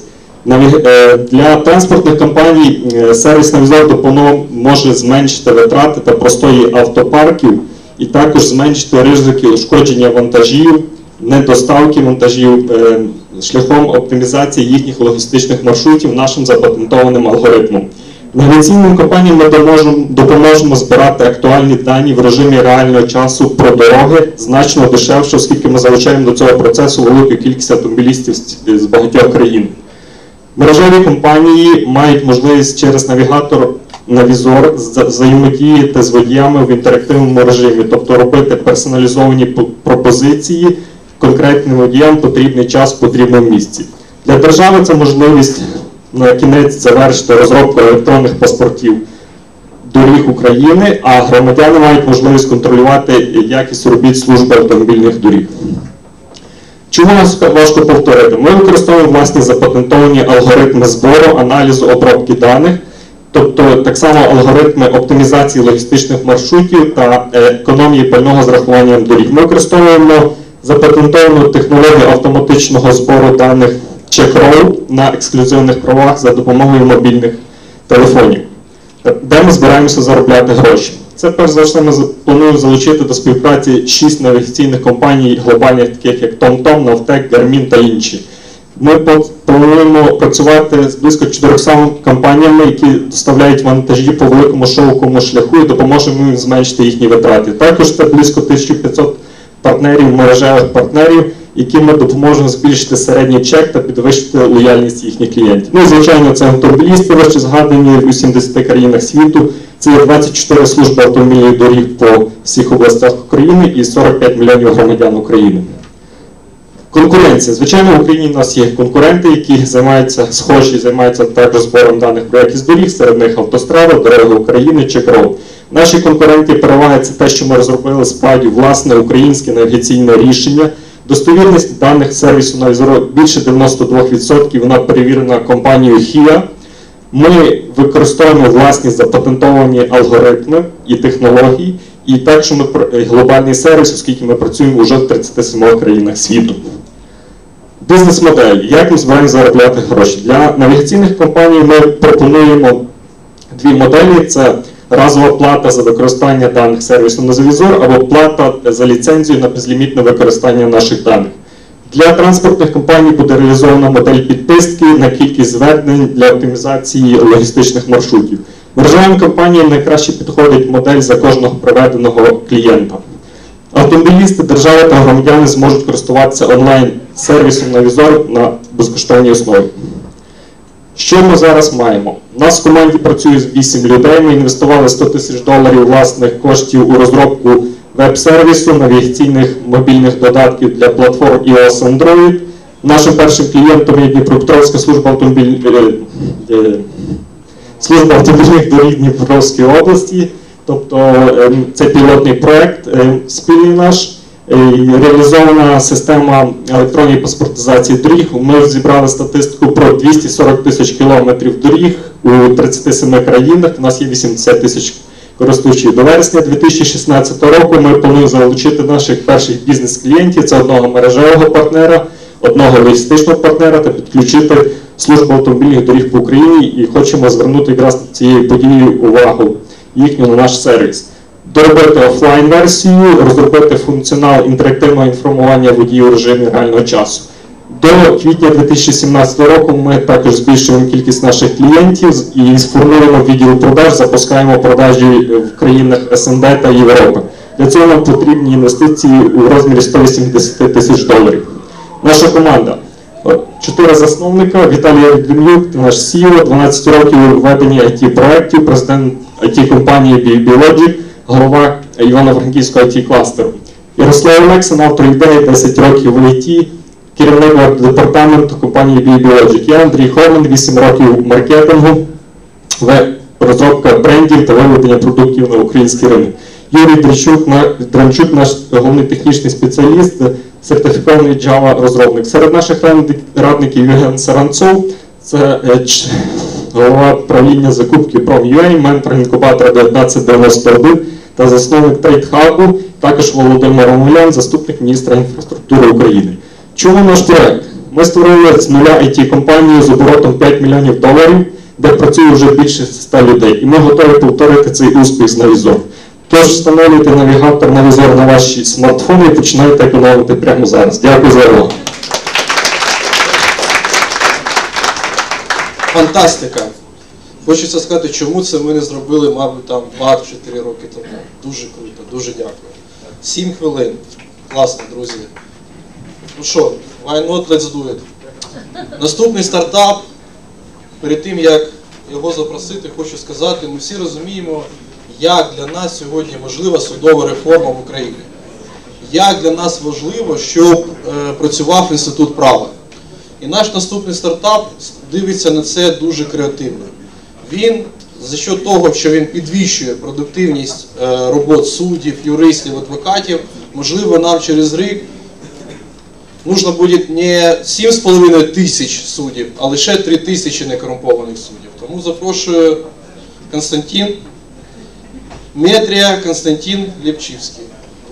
Для транспортних компаній сервіс Навізор допоможе зменшити витрати та простої автопарків і також зменшити ризики ушкодження вантажів, недоставки вантажів, шляхом оптимізації їхніх логістичних маршрутів нашим запатентованим алгоритмом. Навігаційним компаніям ми допоможемо, допоможемо збирати актуальні дані в режимі реального часу про дороги значно дешевше, оскільки ми залучаємо до цього процесу велику кількість автомобілістів з багатьох країн. Мережеві компанії мають можливість через навігатор навізор взаємодіяти з водіями в інтерактивному режимі, тобто робити персоналізовані пропозиції конкретним водіям потрібний час в потрібному місці. Для держави це можливість на кінець завершити розробку електронних паспортів доріг України, а громадяни мають можливість контролювати якість робіт служби автомобільних доріг. Чому нас важко повторити? Ми використовуємо власні запатентовані алгоритми збору, аналізу, обробки даних, тобто так само алгоритми оптимізації логістичних маршрутів та економії пального з рахуванням доріг. Ми використовуємо запатентовану технологію автоматичного збору даних CheckRoll на ексклюзивних правах за допомогою мобільних телефонів, де ми збираємося заробляти гроші. Це перш за все ми плануємо залучити до співпраці шість навігаційних компаній глобальних, таких як TomTom, Navteq, Garmin та інші. Ми плануємо працювати з близько чотирьохсот компаніями, які доставляють вантажі по великому шовковому шляху і допоможемо їм зменшити їхні витрати. Також це близько тисяча п'ятсот партнерів, мережевих партнерів, яким ми допоможемо збільшити середній чек та підвищити лояльність їхніх клієнтів. Ну і, звичайно, це автомобілісти, вище згадані у сімдесяти країнах світу. Це є двадцять чотири служби автомобільних доріг по всіх областях України і сорок п'ять мільйонів громадян України. Конкуренція. Звичайно, в Україні у нас є конкуренти, які займаються, схожі, займаються також збором даних про якість доріг, серед них Автострада, Дороги України, CheckRoll. Наші конкуренти переваги – це те, що ми розробили справді власне українське навігаційне рішення. Достовірність даних сервісу навізору більше дев'яносто два відсотки, вона перевірена компанією хія. Ми використовуємо власні запатентовані алгоритми і технології, і також ми глобальний сервіс, оскільки ми працюємо вже в тридцяти семи країнах світу. Бізнес-модель. Як ми збираємо заробляти гроші? Для навігаційних компаній ми пропонуємо дві моделі. Це разова плата за використання даних сервісу на завізор або плата за ліцензію на безлімітне використання наших даних. Для транспортних компаній буде реалізована модель підписки на кількість звернень для оптимізації логістичних маршрутів. Мережевим компаніям найкраще підходить модель за кожного приведеного клієнта. Автомобілісти, держава та громадяни зможуть користуватися онлайн-сервісом навізор на безкоштовній основі. Що ми зараз маємо? У нас в команді працює вісім людей, ми інвестували сто тисяч доларів власних коштів у розробку веб-сервісу, навігаційних мобільних додатків для платформ iOS Android. Нашим першим клієнтом є Дніпропетровська служба, автомобіль... служба автомобільних доріг Дніпропетровської області. Тобто це пілотний проєкт спільний наш. Реалізована система електронної паспортизації доріг. Ми зібрали статистику про двісті сорок тисяч кілометрів доріг у тридцяти семи країнах. У нас є вісімдесят тисяч користувачів. До вересня дві тисячі шістнадцятого року ми плануємо залучити наших перших бізнес-клієнтів. Це одного мережевого партнера, одного логістичного партнера та підключити службу автомобільних доріг по Україні. І хочемо звернути якраз цією подією увагу їхню на наш сервіс. Доробити офлайн-версію, розробити функціонал інтерактивного інформування водіїв у режимі реального часу. До квітня дві тисячі сімнадцятого року ми також збільшуємо кількість наших клієнтів і сформуємо відділ продаж, запускаємо продажі в країнах ес ен де та Європи. Для цього нам потрібні інвестиції у розмірі сто вісімдесят тисяч доларів. Наша команда. Чотири засновника. Віталій Євгенюк, наш сі і о, дванадцять років у веденні ай ті-проєктів, президент ай ті-компанії бі бі Logic, голова Івано-Франківського ай ті-кластеру. Ярослав Олексин, автор ідеї, десять років в ай ті, керівник департаменту компанії бі бі Logic. Я Андрій Хомен, вісім років маркетингу, розробка брендів та виведення продуктів на український ринок. Юрій Дранчук, наш головний технічний спеціаліст, сертифікований Java розробник. Серед наших радників Євген Саранцов, це голова правління закупки Prom.ua, ментор інкубатора дев'ятнадцять дев'яносто один та засновник TradeHub, також Володимир Омелян, заступник міністра інфраструктури України. Чому наш проект? Ми створили з нуля ай ті-компанію з оборотом п'ять мільйонів доларів, де працює вже більше ста людей. І ми готові повторити цей успіх з навізор. Тож встановлюйте навігатор навізор на ваші смартфони і починайте економити прямо зараз. Дякую за увагу. фантастика. Хочеться сказати, чому це ми не зробили, мабуть, там два-чотири роки тому. Дуже круто, дуже дякую. Сім хвилин. Класно, друзі. Ну що, why not, let's do it. Наступний стартап. Перед тим, як його запросити, хочу сказати, ми всі розуміємо, як для нас сьогодні важлива судова реформа в Україні. Як для нас важливо, щоб е, працював інститут права. І наш наступний стартап дивиться на це дуже креативно. Він, за що того, що він підвищує продуктивність е, робот суддів, юристів, адвокатів, можливо, нам через рік нужно буде не сім з половиною тисяч суддів, а лише три тисячі некорумпованих суддів. Тому запрошую Константин Метрія, Константин Лепчівський.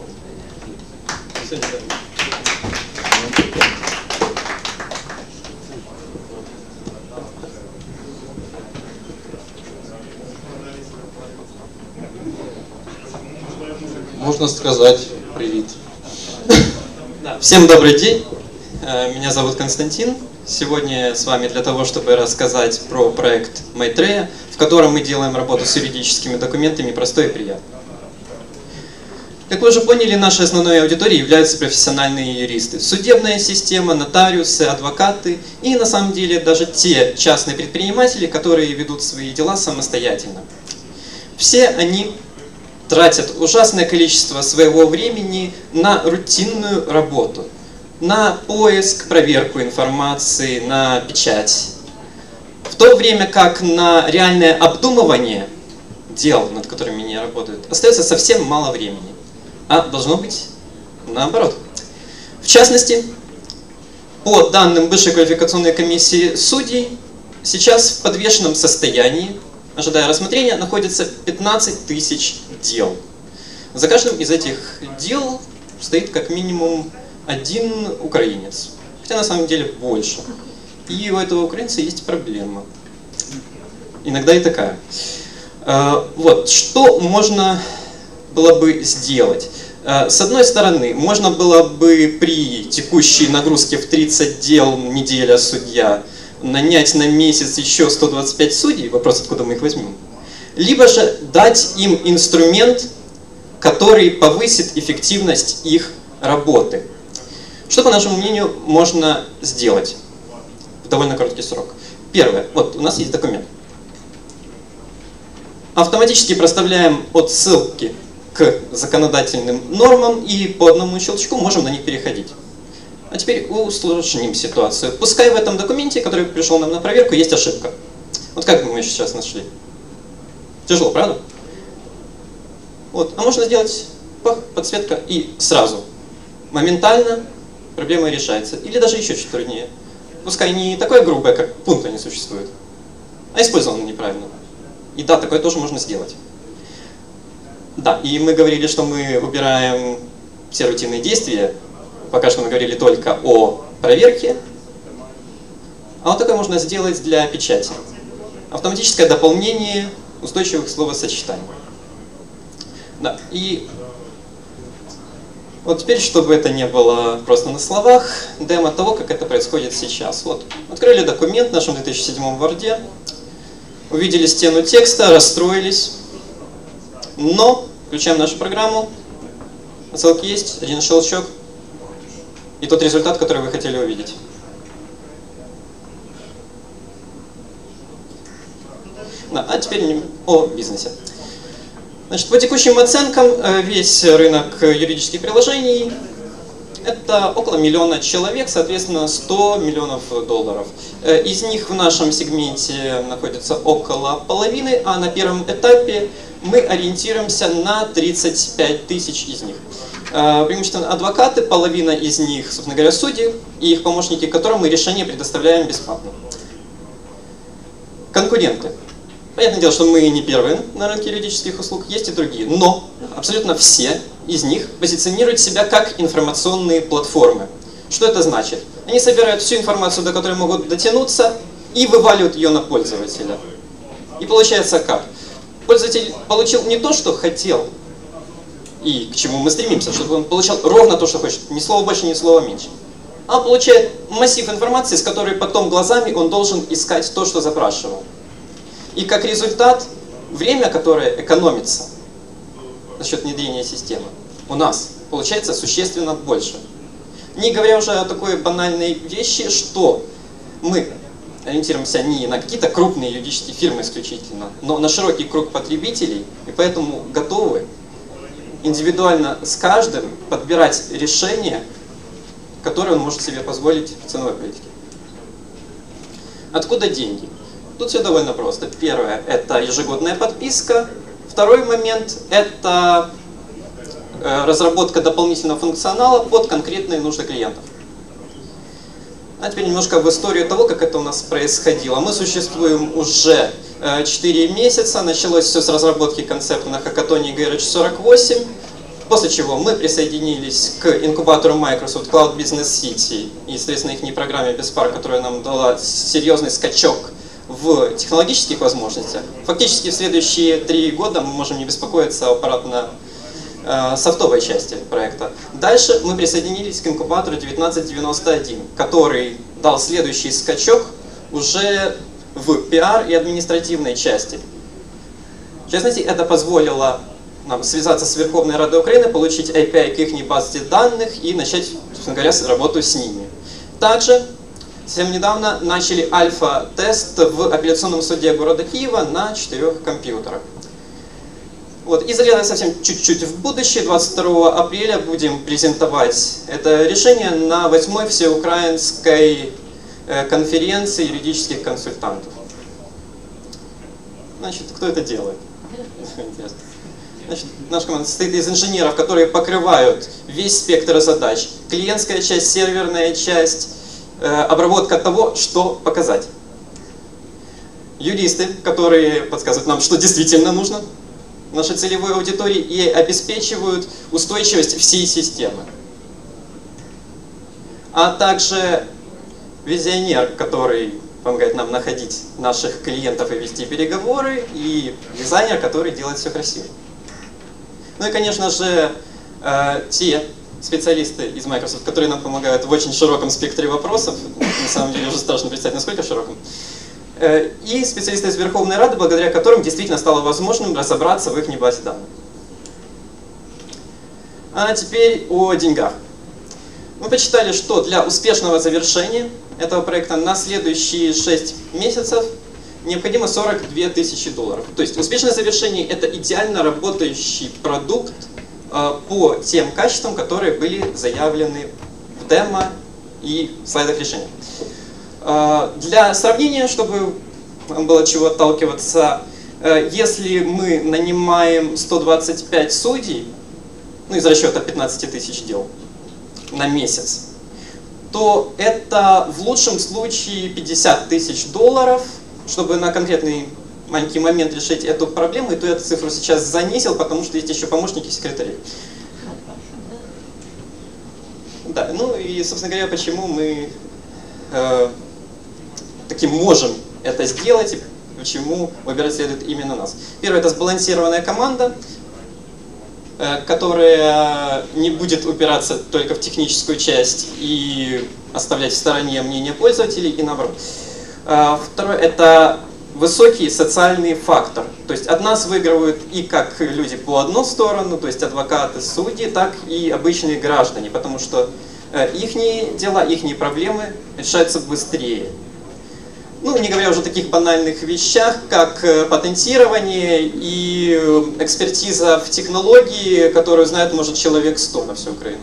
Можно сказать привет. Да, всем добрый день. Меня зовут Константин. Сегодня я с вами для того, чтобы рассказать про проект Майтрея, в котором мы делаем работу с юридическими документами простой и приятной. Как вы уже поняли, нашей основной аудиторией являются профессиональные юристы. Судебная система, нотариусы, адвокаты и на самом деле даже те частные предприниматели, которые ведут свои дела самостоятельно. Все они тратят ужасное количество своего времени на рутинную работу, на поиск, проверку информации, на печать. В то время как на реальное обдумывание дел, над которыми они работают, остается совсем мало времени. А должно быть наоборот. В частности, по данным Высшей квалификационной комиссии судей, сейчас в подвешенном состоянии, ожидая рассмотрения, находится пятнадцать тысяч дел. За каждым из этих дел стоит как минимум один украинец. Хотя на самом деле больше. И у этого украинца есть проблема. Иногда и такая. Вот, что можно было бы сделать? С одной стороны, можно было бы при текущей нагрузке в тридцать дел неделя судья нанять на месяц еще сто двадцать пять судей, вопрос, откуда мы их возьмем, либо же дать им инструмент, который повысит эффективность их работы. Что, по нашему мнению, можно сделать в довольно короткий срок? Первое. Вот у нас есть документ. Автоматически проставляем отсылки к законодательным нормам и по одному щелчку можем на них переходить. А теперь усложним ситуацию. Пускай в этом документе, который пришел нам на проверку, есть ошибка. Вот как бы мы ее сейчас нашли? Тяжело, правда? Вот. А можно сделать пах, подсветка и сразу. Моментально проблема решается. Или даже еще чуть труднее. Пускай не такое грубое, как пункта не существует, а использовано неправильно. И да, такое тоже можно сделать. Да, и мы говорили, что мы убираем все рутинные действия. Пока что мы говорили только о проверке. А вот такое можно сделать для печати. Автоматическое дополнение устойчивых словосочетаний. Да, и вот теперь, чтобы это не было просто на словах, демо того, как это происходит сейчас. Вот, открыли документ в нашем две тысячи седьмом Word, увидели стену текста, расстроились, но включаем нашу программу, отсылки есть, один щелчок, и тот результат, который вы хотели увидеть. Да, а теперь о бизнесе. Значит, по текущим оценкам, весь рынок юридических приложений – это около миллиона человек, соответственно, сто миллионов долларов. Из них в нашем сегменте находится около половины, а на первом этапе мы ориентируемся на тридцать пять тысяч из них. Преимущественно адвокаты, половина из них, собственно говоря, судьи и их помощники, которым мы решение предоставляем бесплатно. Конкуренты. Понятное дело, что мы не первые на рынке юридических услуг, есть и другие, но абсолютно все из них позиционируют себя как информационные платформы. Что это значит? Они собирают всю информацию, до которой могут дотянуться, и вываливают ее на пользователя. И получается как? Пользователь получил не то, что хотел, и к чему мы стремимся, чтобы он получал ровно то, что хочет, ни слова больше, ни слова меньше. а он получает массив информации, с которой потом глазами он должен искать то, что запрашивал. И как результат, время, которое экономится за счет внедрения системы, у нас получается существенно больше. Не говоря уже о такой банальной вещи, что мы ориентируемся не на какие-то крупные юридические фирмы исключительно, но на широкий круг потребителей, и поэтому готовы индивидуально с каждым подбирать решения, которые он может себе позволить в ценовой политике. Откуда деньги? Тут все довольно просто. Первое – это ежегодная подписка. Второй момент – это разработка дополнительного функционала под конкретные нужды клиентов. А теперь немножко в историю того, как это у нас происходило. Мы существуем уже четыре месяца. Началось все с разработки концепта на хакатоне джи эр эйч сорок восемь. После чего мы присоединились к инкубатору Microsoft Cloud Business City и, соответственно, их программе BestPar, которая нам дала серьезный скачок в технологических возможностях. Фактически в следующие три года мы можем не беспокоиться о аппаратно-софтовой части проекта. Дальше мы присоединились к инкубатору девятнадцать девяносто один, который дал следующий скачок уже в пиар и административной части. В частности, это позволило нам связаться с Верховной Радой Украины, получить эй пи ай к их базе данных и начать, собственно говоря, работу с ними. Также совсем недавно начали альфа-тест в апелляционном суде города Киева на четырех компьютерах. Вот. И заглядывая совсем чуть-чуть в будущее, двадцать второго апреля будем презентовать это решение на восьмой всеукраинской конференции юридических консультантов. Значит, кто это делает? Интересно. Значит, наша команда состоит из инженеров, которые покрывают весь спектр задач. Клиентская часть, серверная часть, э, обработка того, что показать. Юристы, которые подсказывают нам, что действительно нужно нашей целевой аудитории и обеспечивают устойчивость всей системы. А также визионер, который помогает нам находить наших клиентов и вести переговоры, и дизайнер, который делает все красиво. Ну и, конечно же, э, те специалисты из Microsoft, которые нам помогают в очень широком спектре вопросов, на самом деле уже страшно представить, насколько широком, э, и специалисты из Верховной Рады, благодаря которым действительно стало возможным разобраться в их базе данных. А теперь о деньгах. Мы посчитали, что для успешного завершения этого проекта на следующие шесть месяцев необходимо сорок две тысячи долларов. То есть успешное завершение – это идеально работающий продукт э, по тем качествам, которые были заявлены в демо и слайдах решения. Э, для сравнения, чтобы вам было от чего отталкиваться, э, если мы нанимаем сто двадцать пять судей, ну из расчета пятнадцать тысяч дел на месяц, то это в лучшем случае пятьдесят тысяч долларов, чтобы на конкретный маленький момент решить эту проблему, и то я эту цифру сейчас занизил, потому что есть еще помощники и секретари. Да, ну и, собственно говоря, почему мы э, таки можем это сделать, и почему выбирать следует именно нас. Первое – это сбалансированная команда, э, которая не будет упираться только в техническую часть и оставлять в стороне мнение пользователей, и наоборот. Второе – это высокий социальный фактор. То есть от нас выигрывают и как люди по одну сторону, то есть адвокаты, судьи, так и обычные граждане, потому что их дела, их проблемы решаются быстрее. Ну, не говоря уже о таких банальных вещах, как патентирование и экспертиза в технологии, которую знает, может, человек сто на всю Украину.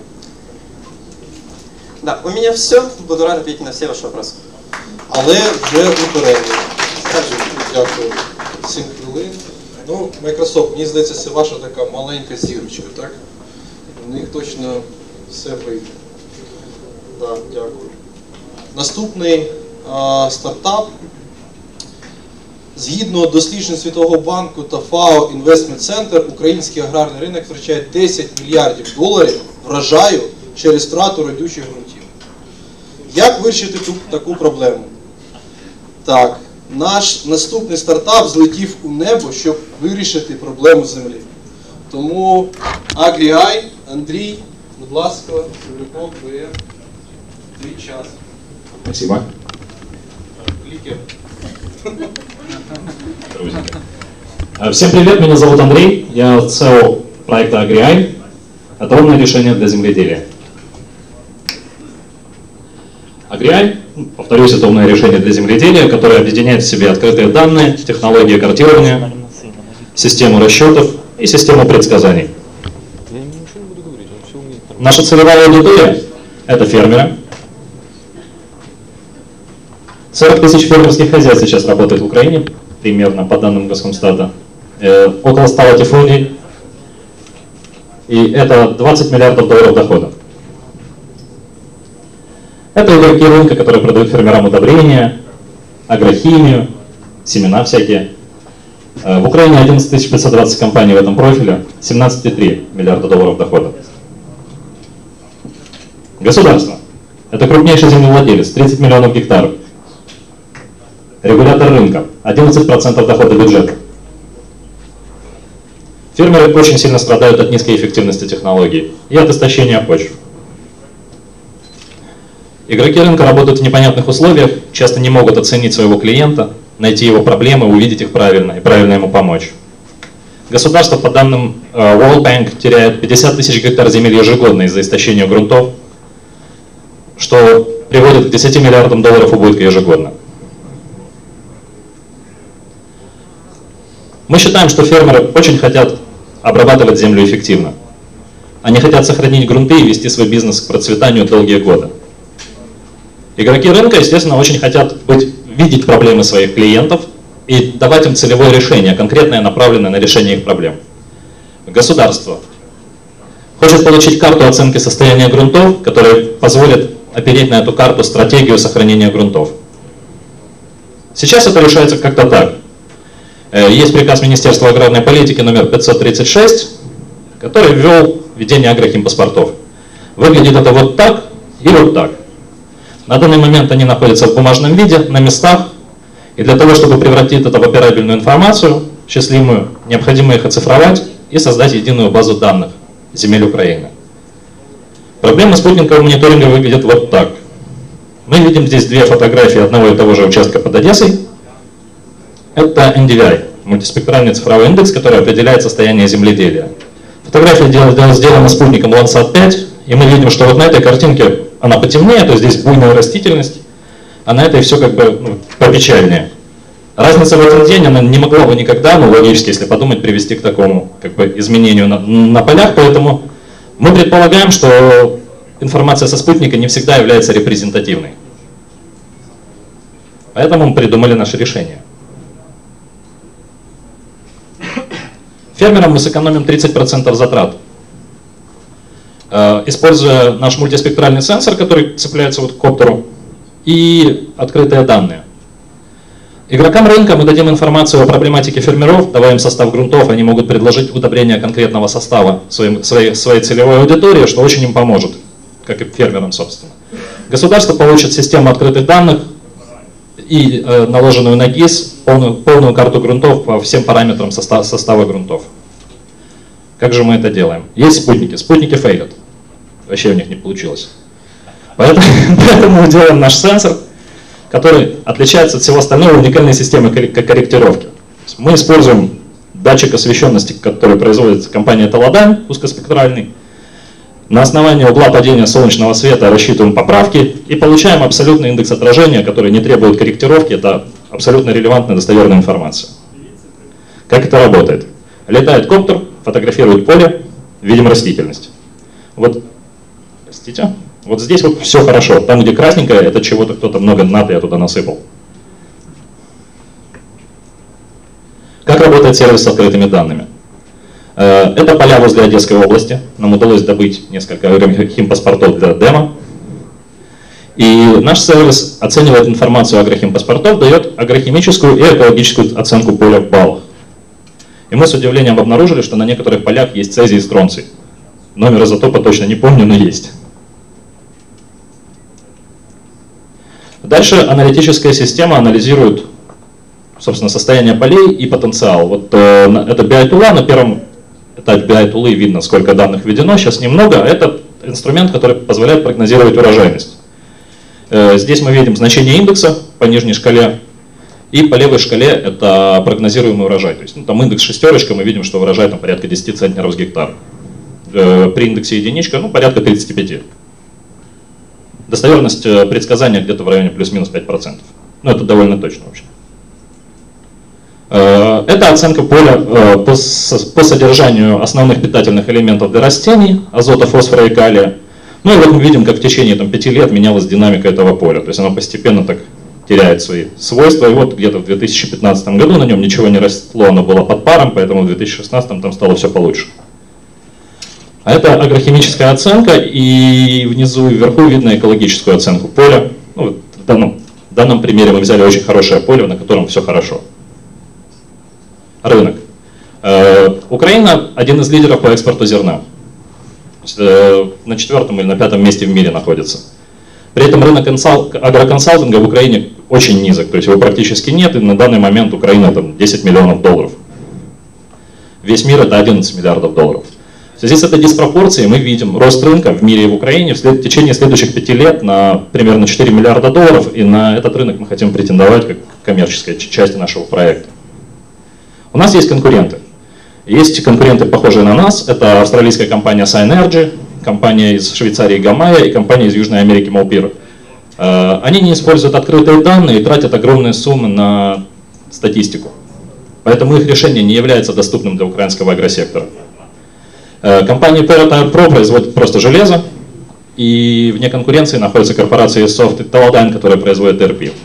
Да, у меня все. Буду рад ответить на все ваши вопросы. Але вже у перерві. Дякую. Сім хвилин. Ну, Microsoft, мені здається, це ваша така маленька зірочка, так? У них точно все вийде. Так, дякую. Наступний а, стартап. Згідно досліджень Світового банку та ФАО Investment Center, український аграрний ринок втрачає десять мільярдів доларів врожаю через втрату родючих ґрунтів. Як вирішити ту, таку проблему? Так, наш наступний стартап злетів у небо, щоб вирішити проблему землі. Тому AgriEye, Андрій, будь ласка, Севрюков, ви. Твій час. Спасибо. Клікер. Всем привет, меня зовут Андрей, я си и о проекта AgriEye. Это умное решение для земледелия. AgriEye, повторюсь, это умное решение для земледелия, которое объединяет в себе открытые данные, технологии картирования, систему расчетов и систему предсказаний. Наша целевая аудитория – это фермеры. сорок тысяч фермерских хозяйств сейчас работает в Украине, примерно по данным Госкомстата. Э, около ста латифундий. И это двадцать миллиардов долларов дохода. Это игроки рынка, которые продают фермерам удобрения, агрохимию, семена всякие. Э, в Украине одиннадцать тысяч пятьсот двадцать компаний в этом профиле, семнадцать целых три десятых миллиарда долларов дохода. Государство. Это крупнейший землевладелец, тридцать миллионов гектаров. Регулятор рынка, одиннадцать процентов дохода бюджета. Фермеры очень сильно страдают от низкой эффективности технологий и от истощения почв. Игроки рынка работают в непонятных условиях, часто не могут оценить своего клиента, найти его проблемы, увидеть их правильно и правильно ему помочь. Государство, по данным World Bank, теряет пятьдесят тысяч гектар земель ежегодно из-за истощения грунтов, что приводит к десяти миллиардам долларов убытка ежегодно. Мы считаем, что фермеры очень хотят обрабатывать землю эффективно. Они хотят сохранить грунты и вести свой бизнес к процветанию долгие годы. Игроки рынка, естественно, очень хотят быть, видеть проблемы своих клиентов и давать им целевое решение, конкретное, направленное на решение их проблем. Государство хочет получить карту оценки состояния грунтов, которая позволит опереть на эту карту стратегию сохранения грунтов. Сейчас это решается как-то так. Есть приказ Министерства аграрной политики номер пятьсот тридцать шесть, который ввел введение агрохимпаспортов. Выглядит это вот так и вот так. На данный момент они находятся в бумажном виде, на местах, и для того, чтобы превратить это в операбельную информацию, счастливую, необходимо их оцифровать и создать единую базу данных земель Украины. Проблема спутникового мониторинга выглядит вот так. Мы видим здесь две фотографии одного и того же участка под Одессой. Это эн ди ви ай, мультиспектральный цифровой индекс, который определяет состояние земледелия. Фотография сделана спутником Landsat пять, и мы видим, что вот на этой картинке она потемнее, то есть здесь буйная растительность, а на этой все как бы ну, попечальнее. Разница в этот день, она не могла бы никогда, ну логически, если подумать, привести к такому как бы изменению на, на полях, поэтому мы предполагаем, что информация со спутника не всегда является репрезентативной. Поэтому мы придумали наше решение. Фермерам мы сэкономим тридцать процентов затрат. Используя наш мультиспектральный сенсор, который цепляется вот к коптеру, и открытые данные. Игрокам рынка мы дадим информацию о проблематике фермеров, давая им состав грунтов, они могут предложить удобрение конкретного состава своим, своей, своей целевой аудитории, что очень им поможет, как и фермерам, собственно. Государство получит систему открытых данных и э, наложенную на ГИС полную, полную карту грунтов по всем параметрам состава, состава грунтов. Как же мы это делаем? Есть спутники. Спутники фейлят. Вообще у них не получилось. Поэтому, поэтому мы делаем наш сенсор, который отличается от всего остального уникальной системой корректировки. Мы используем датчик освещенности, который производит компания Teledyne, узкоспектральный. На основании угла падения солнечного света рассчитываем поправки и получаем абсолютный индекс отражения, который не требует корректировки. Это абсолютно релевантная достоверная информация. Как это работает? Летает коптер, фотографирует поле, видим растительность. Вот, простите, вот здесь вот все хорошо. Там, где красненькое, это чего-то кто-то много натрия туда насыпал. Как работает сервис с открытыми данными? Это поля возле Одесской области. Нам удалось добыть несколько агрохимпаспортов для демо. И наш сервис оценивает информацию агрохимпаспортов, дает агрохимическую и экологическую оценку поля в баллах. И мы с удивлением обнаружили, что на некоторых полях есть цезий и стронций. Номер изотопа точно не помню, но есть. Дальше аналитическая система анализирует, собственно, состояние полей и потенциал. Вот э, это би ай-тула, на первом этапе би ай-тулы видно, сколько данных введено, сейчас немного. Это инструмент, который позволяет прогнозировать урожайность. Здесь мы видим значение индекса по нижней шкале, и по левой шкале это прогнозируемый урожай. То есть ну, там индекс шестерочка, мы видим, что урожай там порядка десяти центнеров с гектара. При индексе единичка, ну, порядка тридцати пяти. Достоверность предсказания где-то в районе плюс-минус пять процентов. Ну, это довольно точно вообще. Это оценка поля по содержанию основных питательных элементов для растений, азота, фосфора и калия. Ну и вот мы видим, как в течение там, пяти лет менялась динамика этого поля. То есть оно постепенно так теряет свои свойства. И вот где-то в две тысячи пятнадцатом году на нем ничего не росло, оно было под паром, поэтому в две тысячи шестнадцатом там стало все получше. А это агрохимическая оценка, и внизу и вверху видно экологическую оценку поля. Ну, вот в, данном, в данном примере мы взяли очень хорошее поле, на котором все хорошо. Рынок. Э, Украина один из лидеров по экспорту зерна. Э, на четвертом или на пятом месте в мире находится. При этом рынок консал, агроконсалтинга в Украине очень низок, то есть его практически нет, и на данный момент Украина там десять миллионов долларов. Весь мир это одиннадцать миллиардов долларов. В связи с этой диспропорцией мы видим рост рынка в мире и в Украине в, след, в течение следующих пяти лет на примерно четыре миллиарда долларов, и на этот рынок мы хотим претендовать как коммерческая часть нашего проекта. У нас есть конкуренты. Есть конкуренты, похожие на нас. Это австралийская компания Synergy, компания из Швейцарии Gamaya и компания из Южной Америки Malpira. Они не используют открытые данные и тратят огромные суммы на статистику. Поэтому их решение не является доступным для украинского агросектора. Компания Paratype Pro производит просто железо, и вне конкуренции находятся корпорации Soft и Teledyne, которые производят эр пи.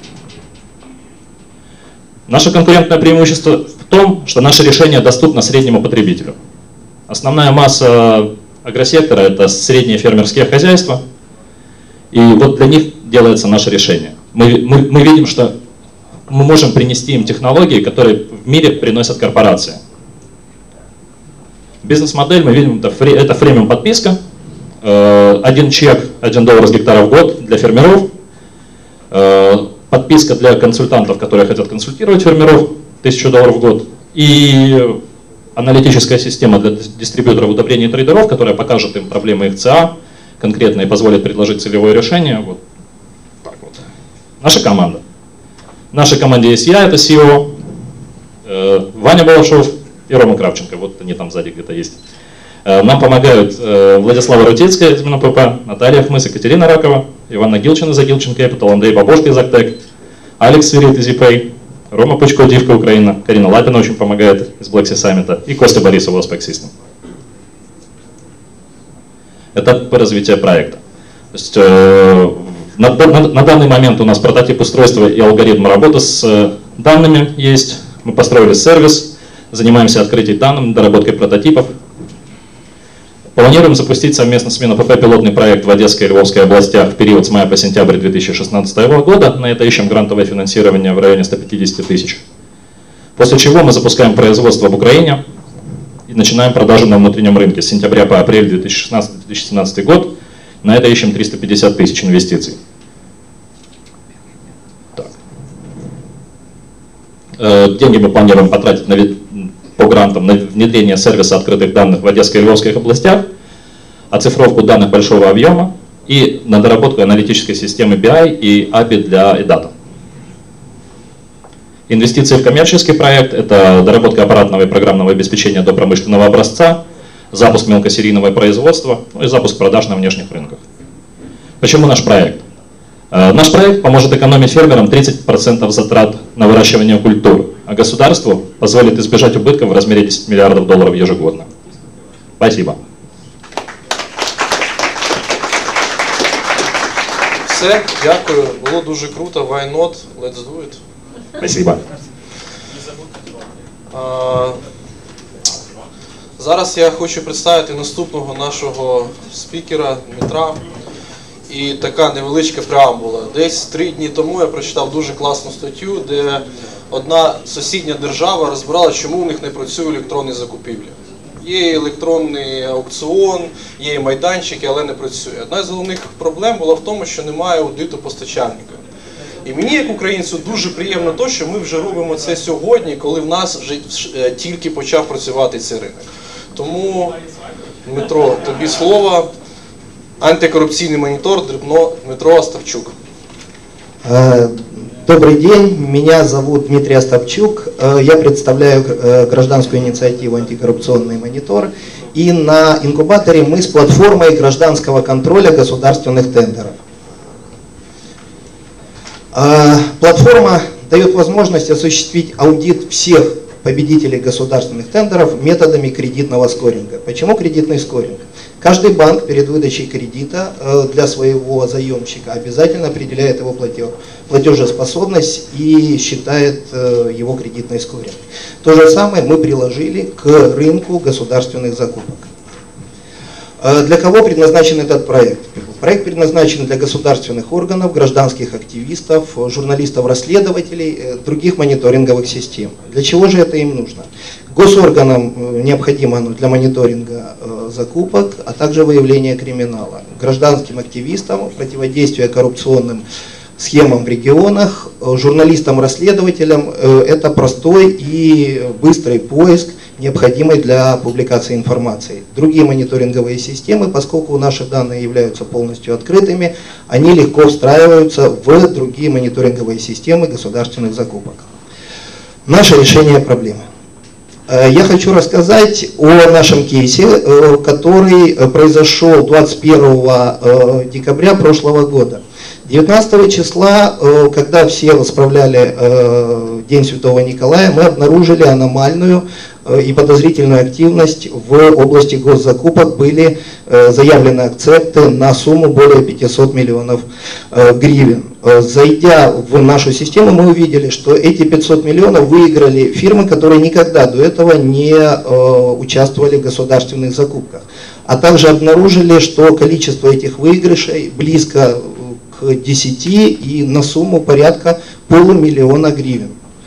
Наше конкурентное преимущество в том, что наше решение доступно среднему потребителю. Основная масса агросектора – это средние фермерские хозяйства, и вот для них делается наше решение. Мы, мы, мы видим, что мы можем принести им технологии, которые в мире приносят корпорации. Бизнес-модель, мы видим, это, фри, это фремиум подписка, э, один чек, один доллар с гектара в год для фермеров, э, подписка для консультантов, которые хотят консультировать фермеров, тысячу долларов в год, и аналитическая система для дистрибьюторов удобрений и трейдеров, которая покажет им проблемы их ЦА конкретно и позволит предложить целевое решение. Вот так вот. Наша команда. В нашей команде есть я, это си и о, э, Ваня Балашов и Рома Кравченко, вот они там сзади где-то есть. Нам помогают Владислава Рутецкая из МНПП, Наталья Ахмыс, Екатерина Ракова, Иван Нагилчин из Agilчин Capital, Андрей Бабошко из Актек, Алекс Свирит из ePay, Рома Пучко, Дивка Украина, Карина Лапина очень помогает из Black Sea Summit и Костя Борисов из Spec System. Это по развитию проекта. То есть, э, на, на, на данный момент у нас прототип устройства и алгоритм работы с данными есть. Мы построили сервис. Занимаемся открытием данных, доработкой прототипов. Планируем запустить совместно с МинОПП пилотный проект в Одесской и Львовской областях в период с мая по сентябрь две тысячи шестнадцатого года. На это ищем грантовое финансирование в районе ста пятидесяти тысяч. После чего мы запускаем производство в Украине и начинаем продажу на внутреннем рынке с сентября по апрель две тысячи шестнадцатый — две тысячи семнадцатый год. На это ищем триста пятьдесят тысяч инвестиций. Так. Деньги мы планируем потратить на по грантам на внедрение сервиса открытых данных в Одесской и Львовской областях, оцифровку данных большого объема и на доработку аналитической системы би ай и эй пи ай для eData. Инвестиции в коммерческий проект – это доработка аппаратного и программного обеспечения до промышленного образца, запуск мелкосерийного производства, ну и запуск продаж на внешних рынках. Почему наш проект? Наш проект поможет экономить фермерам тридцать процентов затрат на выращивание культур, а государству позволит избежать убытков в размере десяти миллиардов долларов ежегодно. Спасибо. Все, дякую. Було дуже круто. Why not? Let's do it. Спасибо. А, зараз я хочу представити наступного нашого спікера Дмитра. І така невеличка преамбула. Десь три дні тому я прочитав дуже класну статтю, де одна сусідня держава розбирала, чому в них не працює електронні закупівлі. Є електронний аукціон, є майданчики, але не працює. Одна з головних проблем була в тому, що немає аудиту постачальника. І мені, як українцю, дуже приємно те, що ми вже робимо це сьогодні, коли в нас вже тільки почав працювати цей ринок. Тому, Дмитро, тобі слово. Антикорупційний монітор Дмитро Остапчук. Добрый день, меня зовут Дмитрий Остапчук, я представляю гражданскую инициативу «Антикоррупционный монитор», и на инкубаторе мы с платформой гражданского контроля государственных тендеров. Платформа дает возможность осуществить аудит всех победителей государственных тендеров методами кредитного скоринга. Почему кредитный скоринг? Каждый банк перед выдачей кредита для своего заемщика обязательно определяет его платежеспособность и считает его кредитный скоринг. То же самое мы приложили к рынку государственных закупок. Для кого предназначен этот проект? Проект предназначен для государственных органов, гражданских активистов, журналистов-расследователей, других мониторинговых систем. Для чего же это им нужно? Госорганам необходимо для мониторинга закупок, а также выявления криминала. Гражданским активистам противодействие коррупционным схемам в регионах, журналистам-расследователям это простой и быстрый поиск, необходимый для публикации информации. Другие мониторинговые системы, поскольку наши данные являются полностью открытыми, они легко встраиваются в другие мониторинговые системы государственных закупок. Наше решение проблемы. Я хочу рассказать о нашем кейсе, который произошел двадцать первого декабря прошлого года. девятнадцатого числа, когда все справляли День Святого Николая, мы обнаружили аномальную и подозрительную активность в области госзакупок. Были заявлены акцепты на сумму более пятисот миллионов гривен. Зайдя в нашу систему, мы увидели, что эти пятьсот миллионов выиграли фирмы, которые никогда до этого не участвовали в государственных закупках. А также обнаружили, что количество этих выигрышей близко к десяти и на сумму порядка полумиллиона гривен.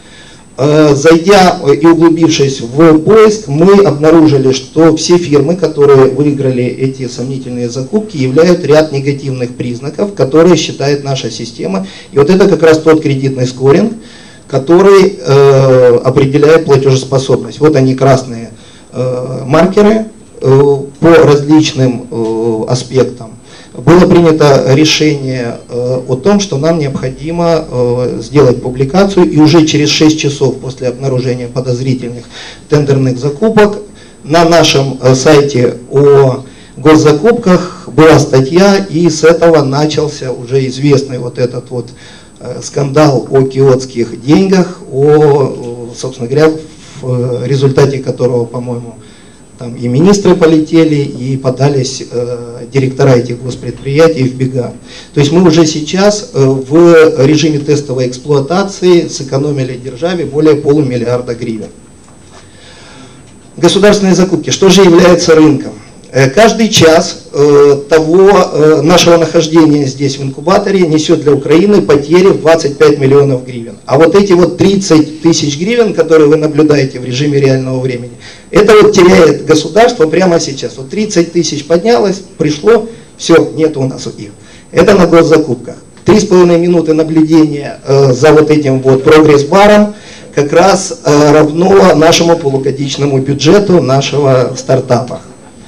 Зайдя и углубившись в поиск, мы обнаружили, что все фирмы, которые выиграли эти сомнительные закупки, являют ряд негативных признаков, которые считает наша система. И вот это как раз тот кредитный скоринг, который э, определяет платежеспособность. Вот они, красные э, маркеры э, по различным э, аспектам. Было принято решение э, о том, что нам необходимо э, сделать публикацию, и уже через шесть часов после обнаружения подозрительных тендерных закупок на нашем э, сайте о госзакупках была статья, и с этого начался уже известный вот этот вот э, скандал о киотских деньгах, о, собственно говоря, в результате которого, по-моему, там и министры полетели, и подались э, директора этих госпредприятий в бега. То есть мы уже сейчас э, в режиме тестовой эксплуатации сэкономили державе более полумиллиарда гривен. Государственные закупки. Что же является рынком? Э, каждый час э, того э, нашего нахождения здесь в инкубаторе несет для Украины потери в двадцать пять миллионов гривен. А вот эти вот тридцать тысяч гривен, которые вы наблюдаете в режиме реального времени, это вот теряет государство прямо сейчас. Вот тридцать тысяч поднялось, пришло, все, нет у нас их. Это на госзакупках. Три с половиной минуты наблюдения э, за вот этим вот прогресс-баром как раз э, равно нашему полугодичному бюджету нашего стартапа.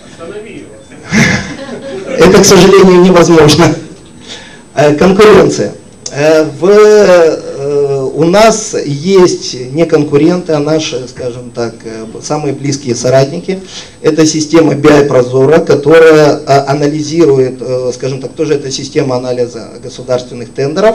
Это, к сожалению, невозможно. Э, конкуренция. Э, в, э, у нас есть не конкуренты, а наши, скажем так, самые близкие соратники. Это система би ай Прозора, которая анализирует, скажем так, тоже это система анализа государственных тендеров.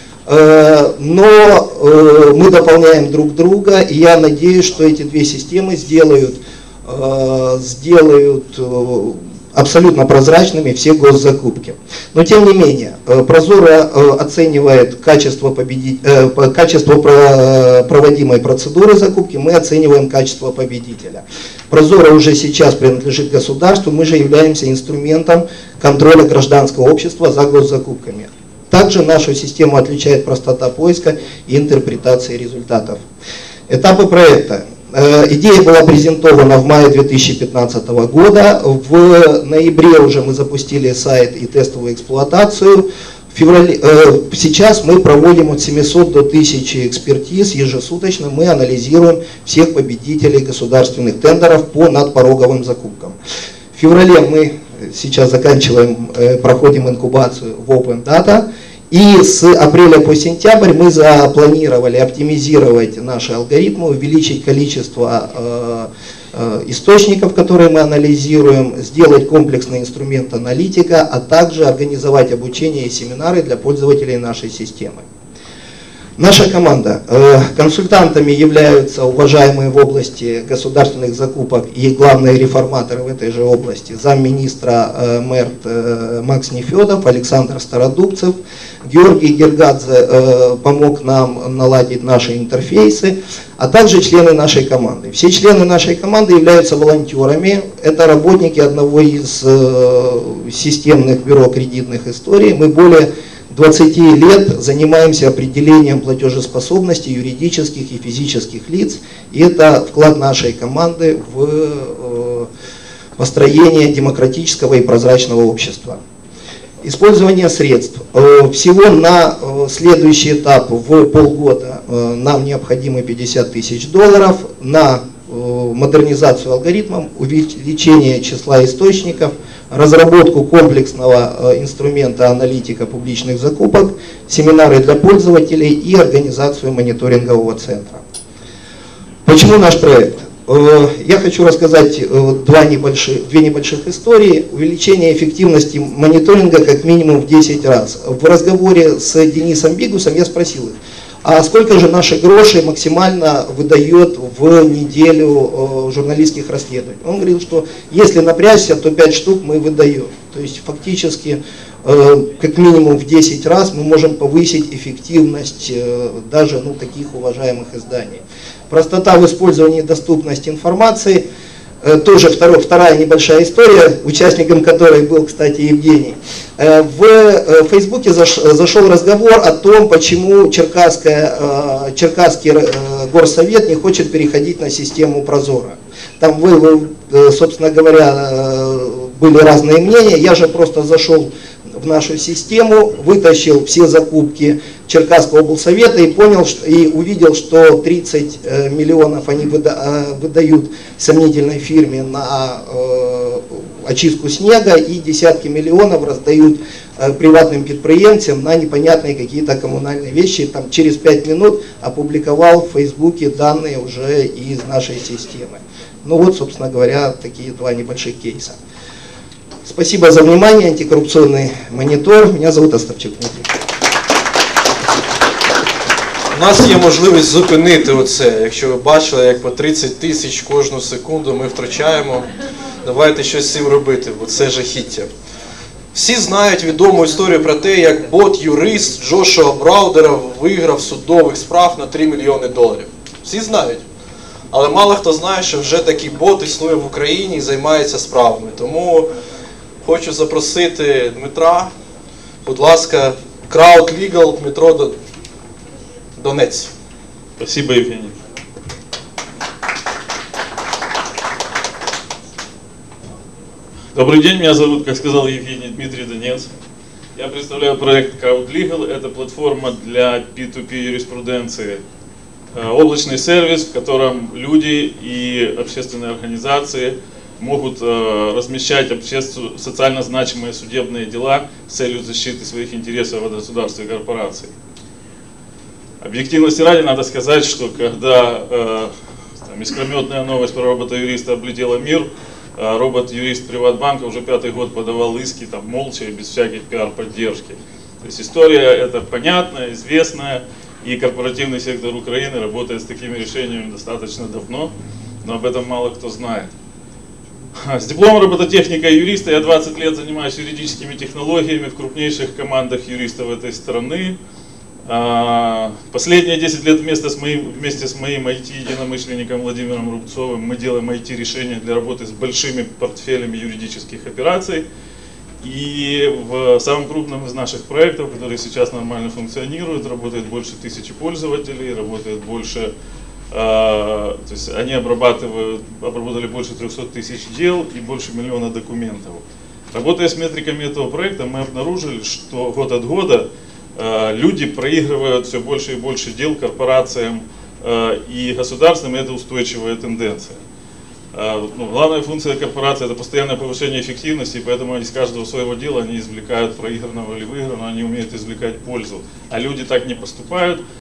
Но мы дополняем друг друга, и я надеюсь, что эти две системы сделают, сделают абсолютно прозрачными все госзакупки. Но тем не менее, Прозора оценивает качество, победить, качество проводимой процедуры закупки, мы оцениваем качество победителя. Прозора уже сейчас принадлежит государству, мы же являемся инструментом контроля гражданского общества за госзакупками. Также нашу систему отличает простота поиска и интерпретации результатов. Этапы проекта. Идея была презентована в мае две тысячи пятнадцатого года. В ноябре уже мы запустили сайт и тестовую эксплуатацию. В феврале, э, сейчас мы проводим от семисот до тысячи экспертиз ежесуточно. Мы анализируем всех победителей государственных тендеров по надпороговым закупкам. В феврале мы сейчас заканчиваем, э, проходим инкубацию в Open Data. И с апреля по сентябрь мы запланировали оптимизировать наши алгоритмы, увеличить количество э, э, источников, которые мы анализируем, сделать комплексный инструмент аналитика, а также организовать обучение и семинары для пользователей нашей системы. Наша команда. Консультантами являются уважаемые в области государственных закупок и главные реформаторы в этой же области. Замминистра МЭРТ Макс Нефедов, Александр Стародубцев, Георгий Гергадзе помог нам наладить наши интерфейсы, а также члены нашей команды. Все члены нашей команды являются волонтерами. Это работники одного из системных бюро кредитных историй. Мы более двадцати лет занимаемся определением платежеспособности юридических и физических лиц, и это вклад нашей команды в построение демократического и прозрачного общества. Использование средств. Всего на следующий этап в полгода нам необходимо пятьдесят тысяч долларов на модернизацию алгоритмов, увеличение числа источников, разработку комплексного инструмента аналитика публичных закупок, семинары для пользователей и организацию мониторингового центра. Почему наш проект? Я хочу рассказать два небольших, две небольших истории. Увеличение эффективности мониторинга как минимум в десять раз. В разговоре с Денисом Бигусом я спросил их, а сколько же наши гроши максимально выдает в неделю журналистских расследований? Он говорил, что если напрячься, то пять штук мы выдаем. То есть фактически как минимум в десять раз мы можем повысить эффективность даже ну, таких уважаемых изданий. Простота в использовании и доступность информации. Тоже второй, вторая небольшая история, участником которой был, кстати, Евгений. В Фейсбуке зашел разговор о том, почему Черкасская, Черкасский горсовет не хочет переходить на систему Прозора. Там, вы, собственно говоря, были разные мнения. Я же просто зашел в нашу систему, вытащил все закупки Черкасского облсовета и понял что, и увидел, что тридцать миллионов они выда, выдают сомнительной фирме на э, очистку снега и десятки миллионов раздают э, приватным предприятиям на непонятные какие-то коммунальные вещи. Там через пять минут опубликовал в Фейсбуке данные уже из нашей системы. Ну вот, собственно говоря, такие два небольших кейса. Спасибо за внимание, антикоррупционный монітор. Меня зовут Остапчук Дмитрий. У нас є можливість зупинити оце. Якщо ви бачили, як по тридцять тисяч кожну секунду ми втрачаємо, давайте щось з цим робити, бо це жахіття. Всі знають відому історію про те, як бот-юрист Джошуа Браудера виграв судових справ на три мільйони доларів. Всі знають. Але мало хто знає, що вже такий бот існує в Україні і займається справами. Тому хочу запросити Дмитра, будь ласка, Crowd Legal, Дмитро Донець. Спасибо, Евгений. Добрый день, меня зовут, как сказал Евгений, Дмитрий Донец. Я представляю проект Crowd Legal. Это платформа для пи ту пи юриспруденции. Облачный сервис, в котором люди и общественные организации могут размещать социально значимые судебные дела с целью защиты своих интересов от государства и корпораций. Объективности ради надо сказать, что когда э, там, искрометная новость про робота-юриста облетела мир, э, робот-юрист Приватбанка уже пятый год подавал иски там, молча и без всяких пиар-поддержки. То есть история эта понятная, известная, и корпоративный сектор Украины работает с такими решениями достаточно давно, но об этом мало кто знает. С дипломом робототехника и юриста я двадцать лет занимаюсь юридическими технологиями в крупнейших командах юристов этой страны. Последние десять лет вместе с моим, вместе с моим ай ти-единомышленником Владимиром Рубцовым мы делаем ай ти-решения для работы с большими портфелями юридических операций. И в самом крупном из наших проектов, который сейчас нормально функционирует, работает больше тысячи пользователей, работает больше, э, то есть они обрабатывают, обработали больше трехсот тысяч дел и больше миллиона документов. Работая с метриками этого проекта, мы обнаружили, что год от года люди проигрывают все больше и больше дел корпорациям и государствам, и это устойчивая тенденция. Ну, главная функция корпорации — это постоянное повышение эффективности, и поэтому из каждого своего дела они извлекают проигранного или выигранного, они умеют извлекать пользу. А люди так не поступают,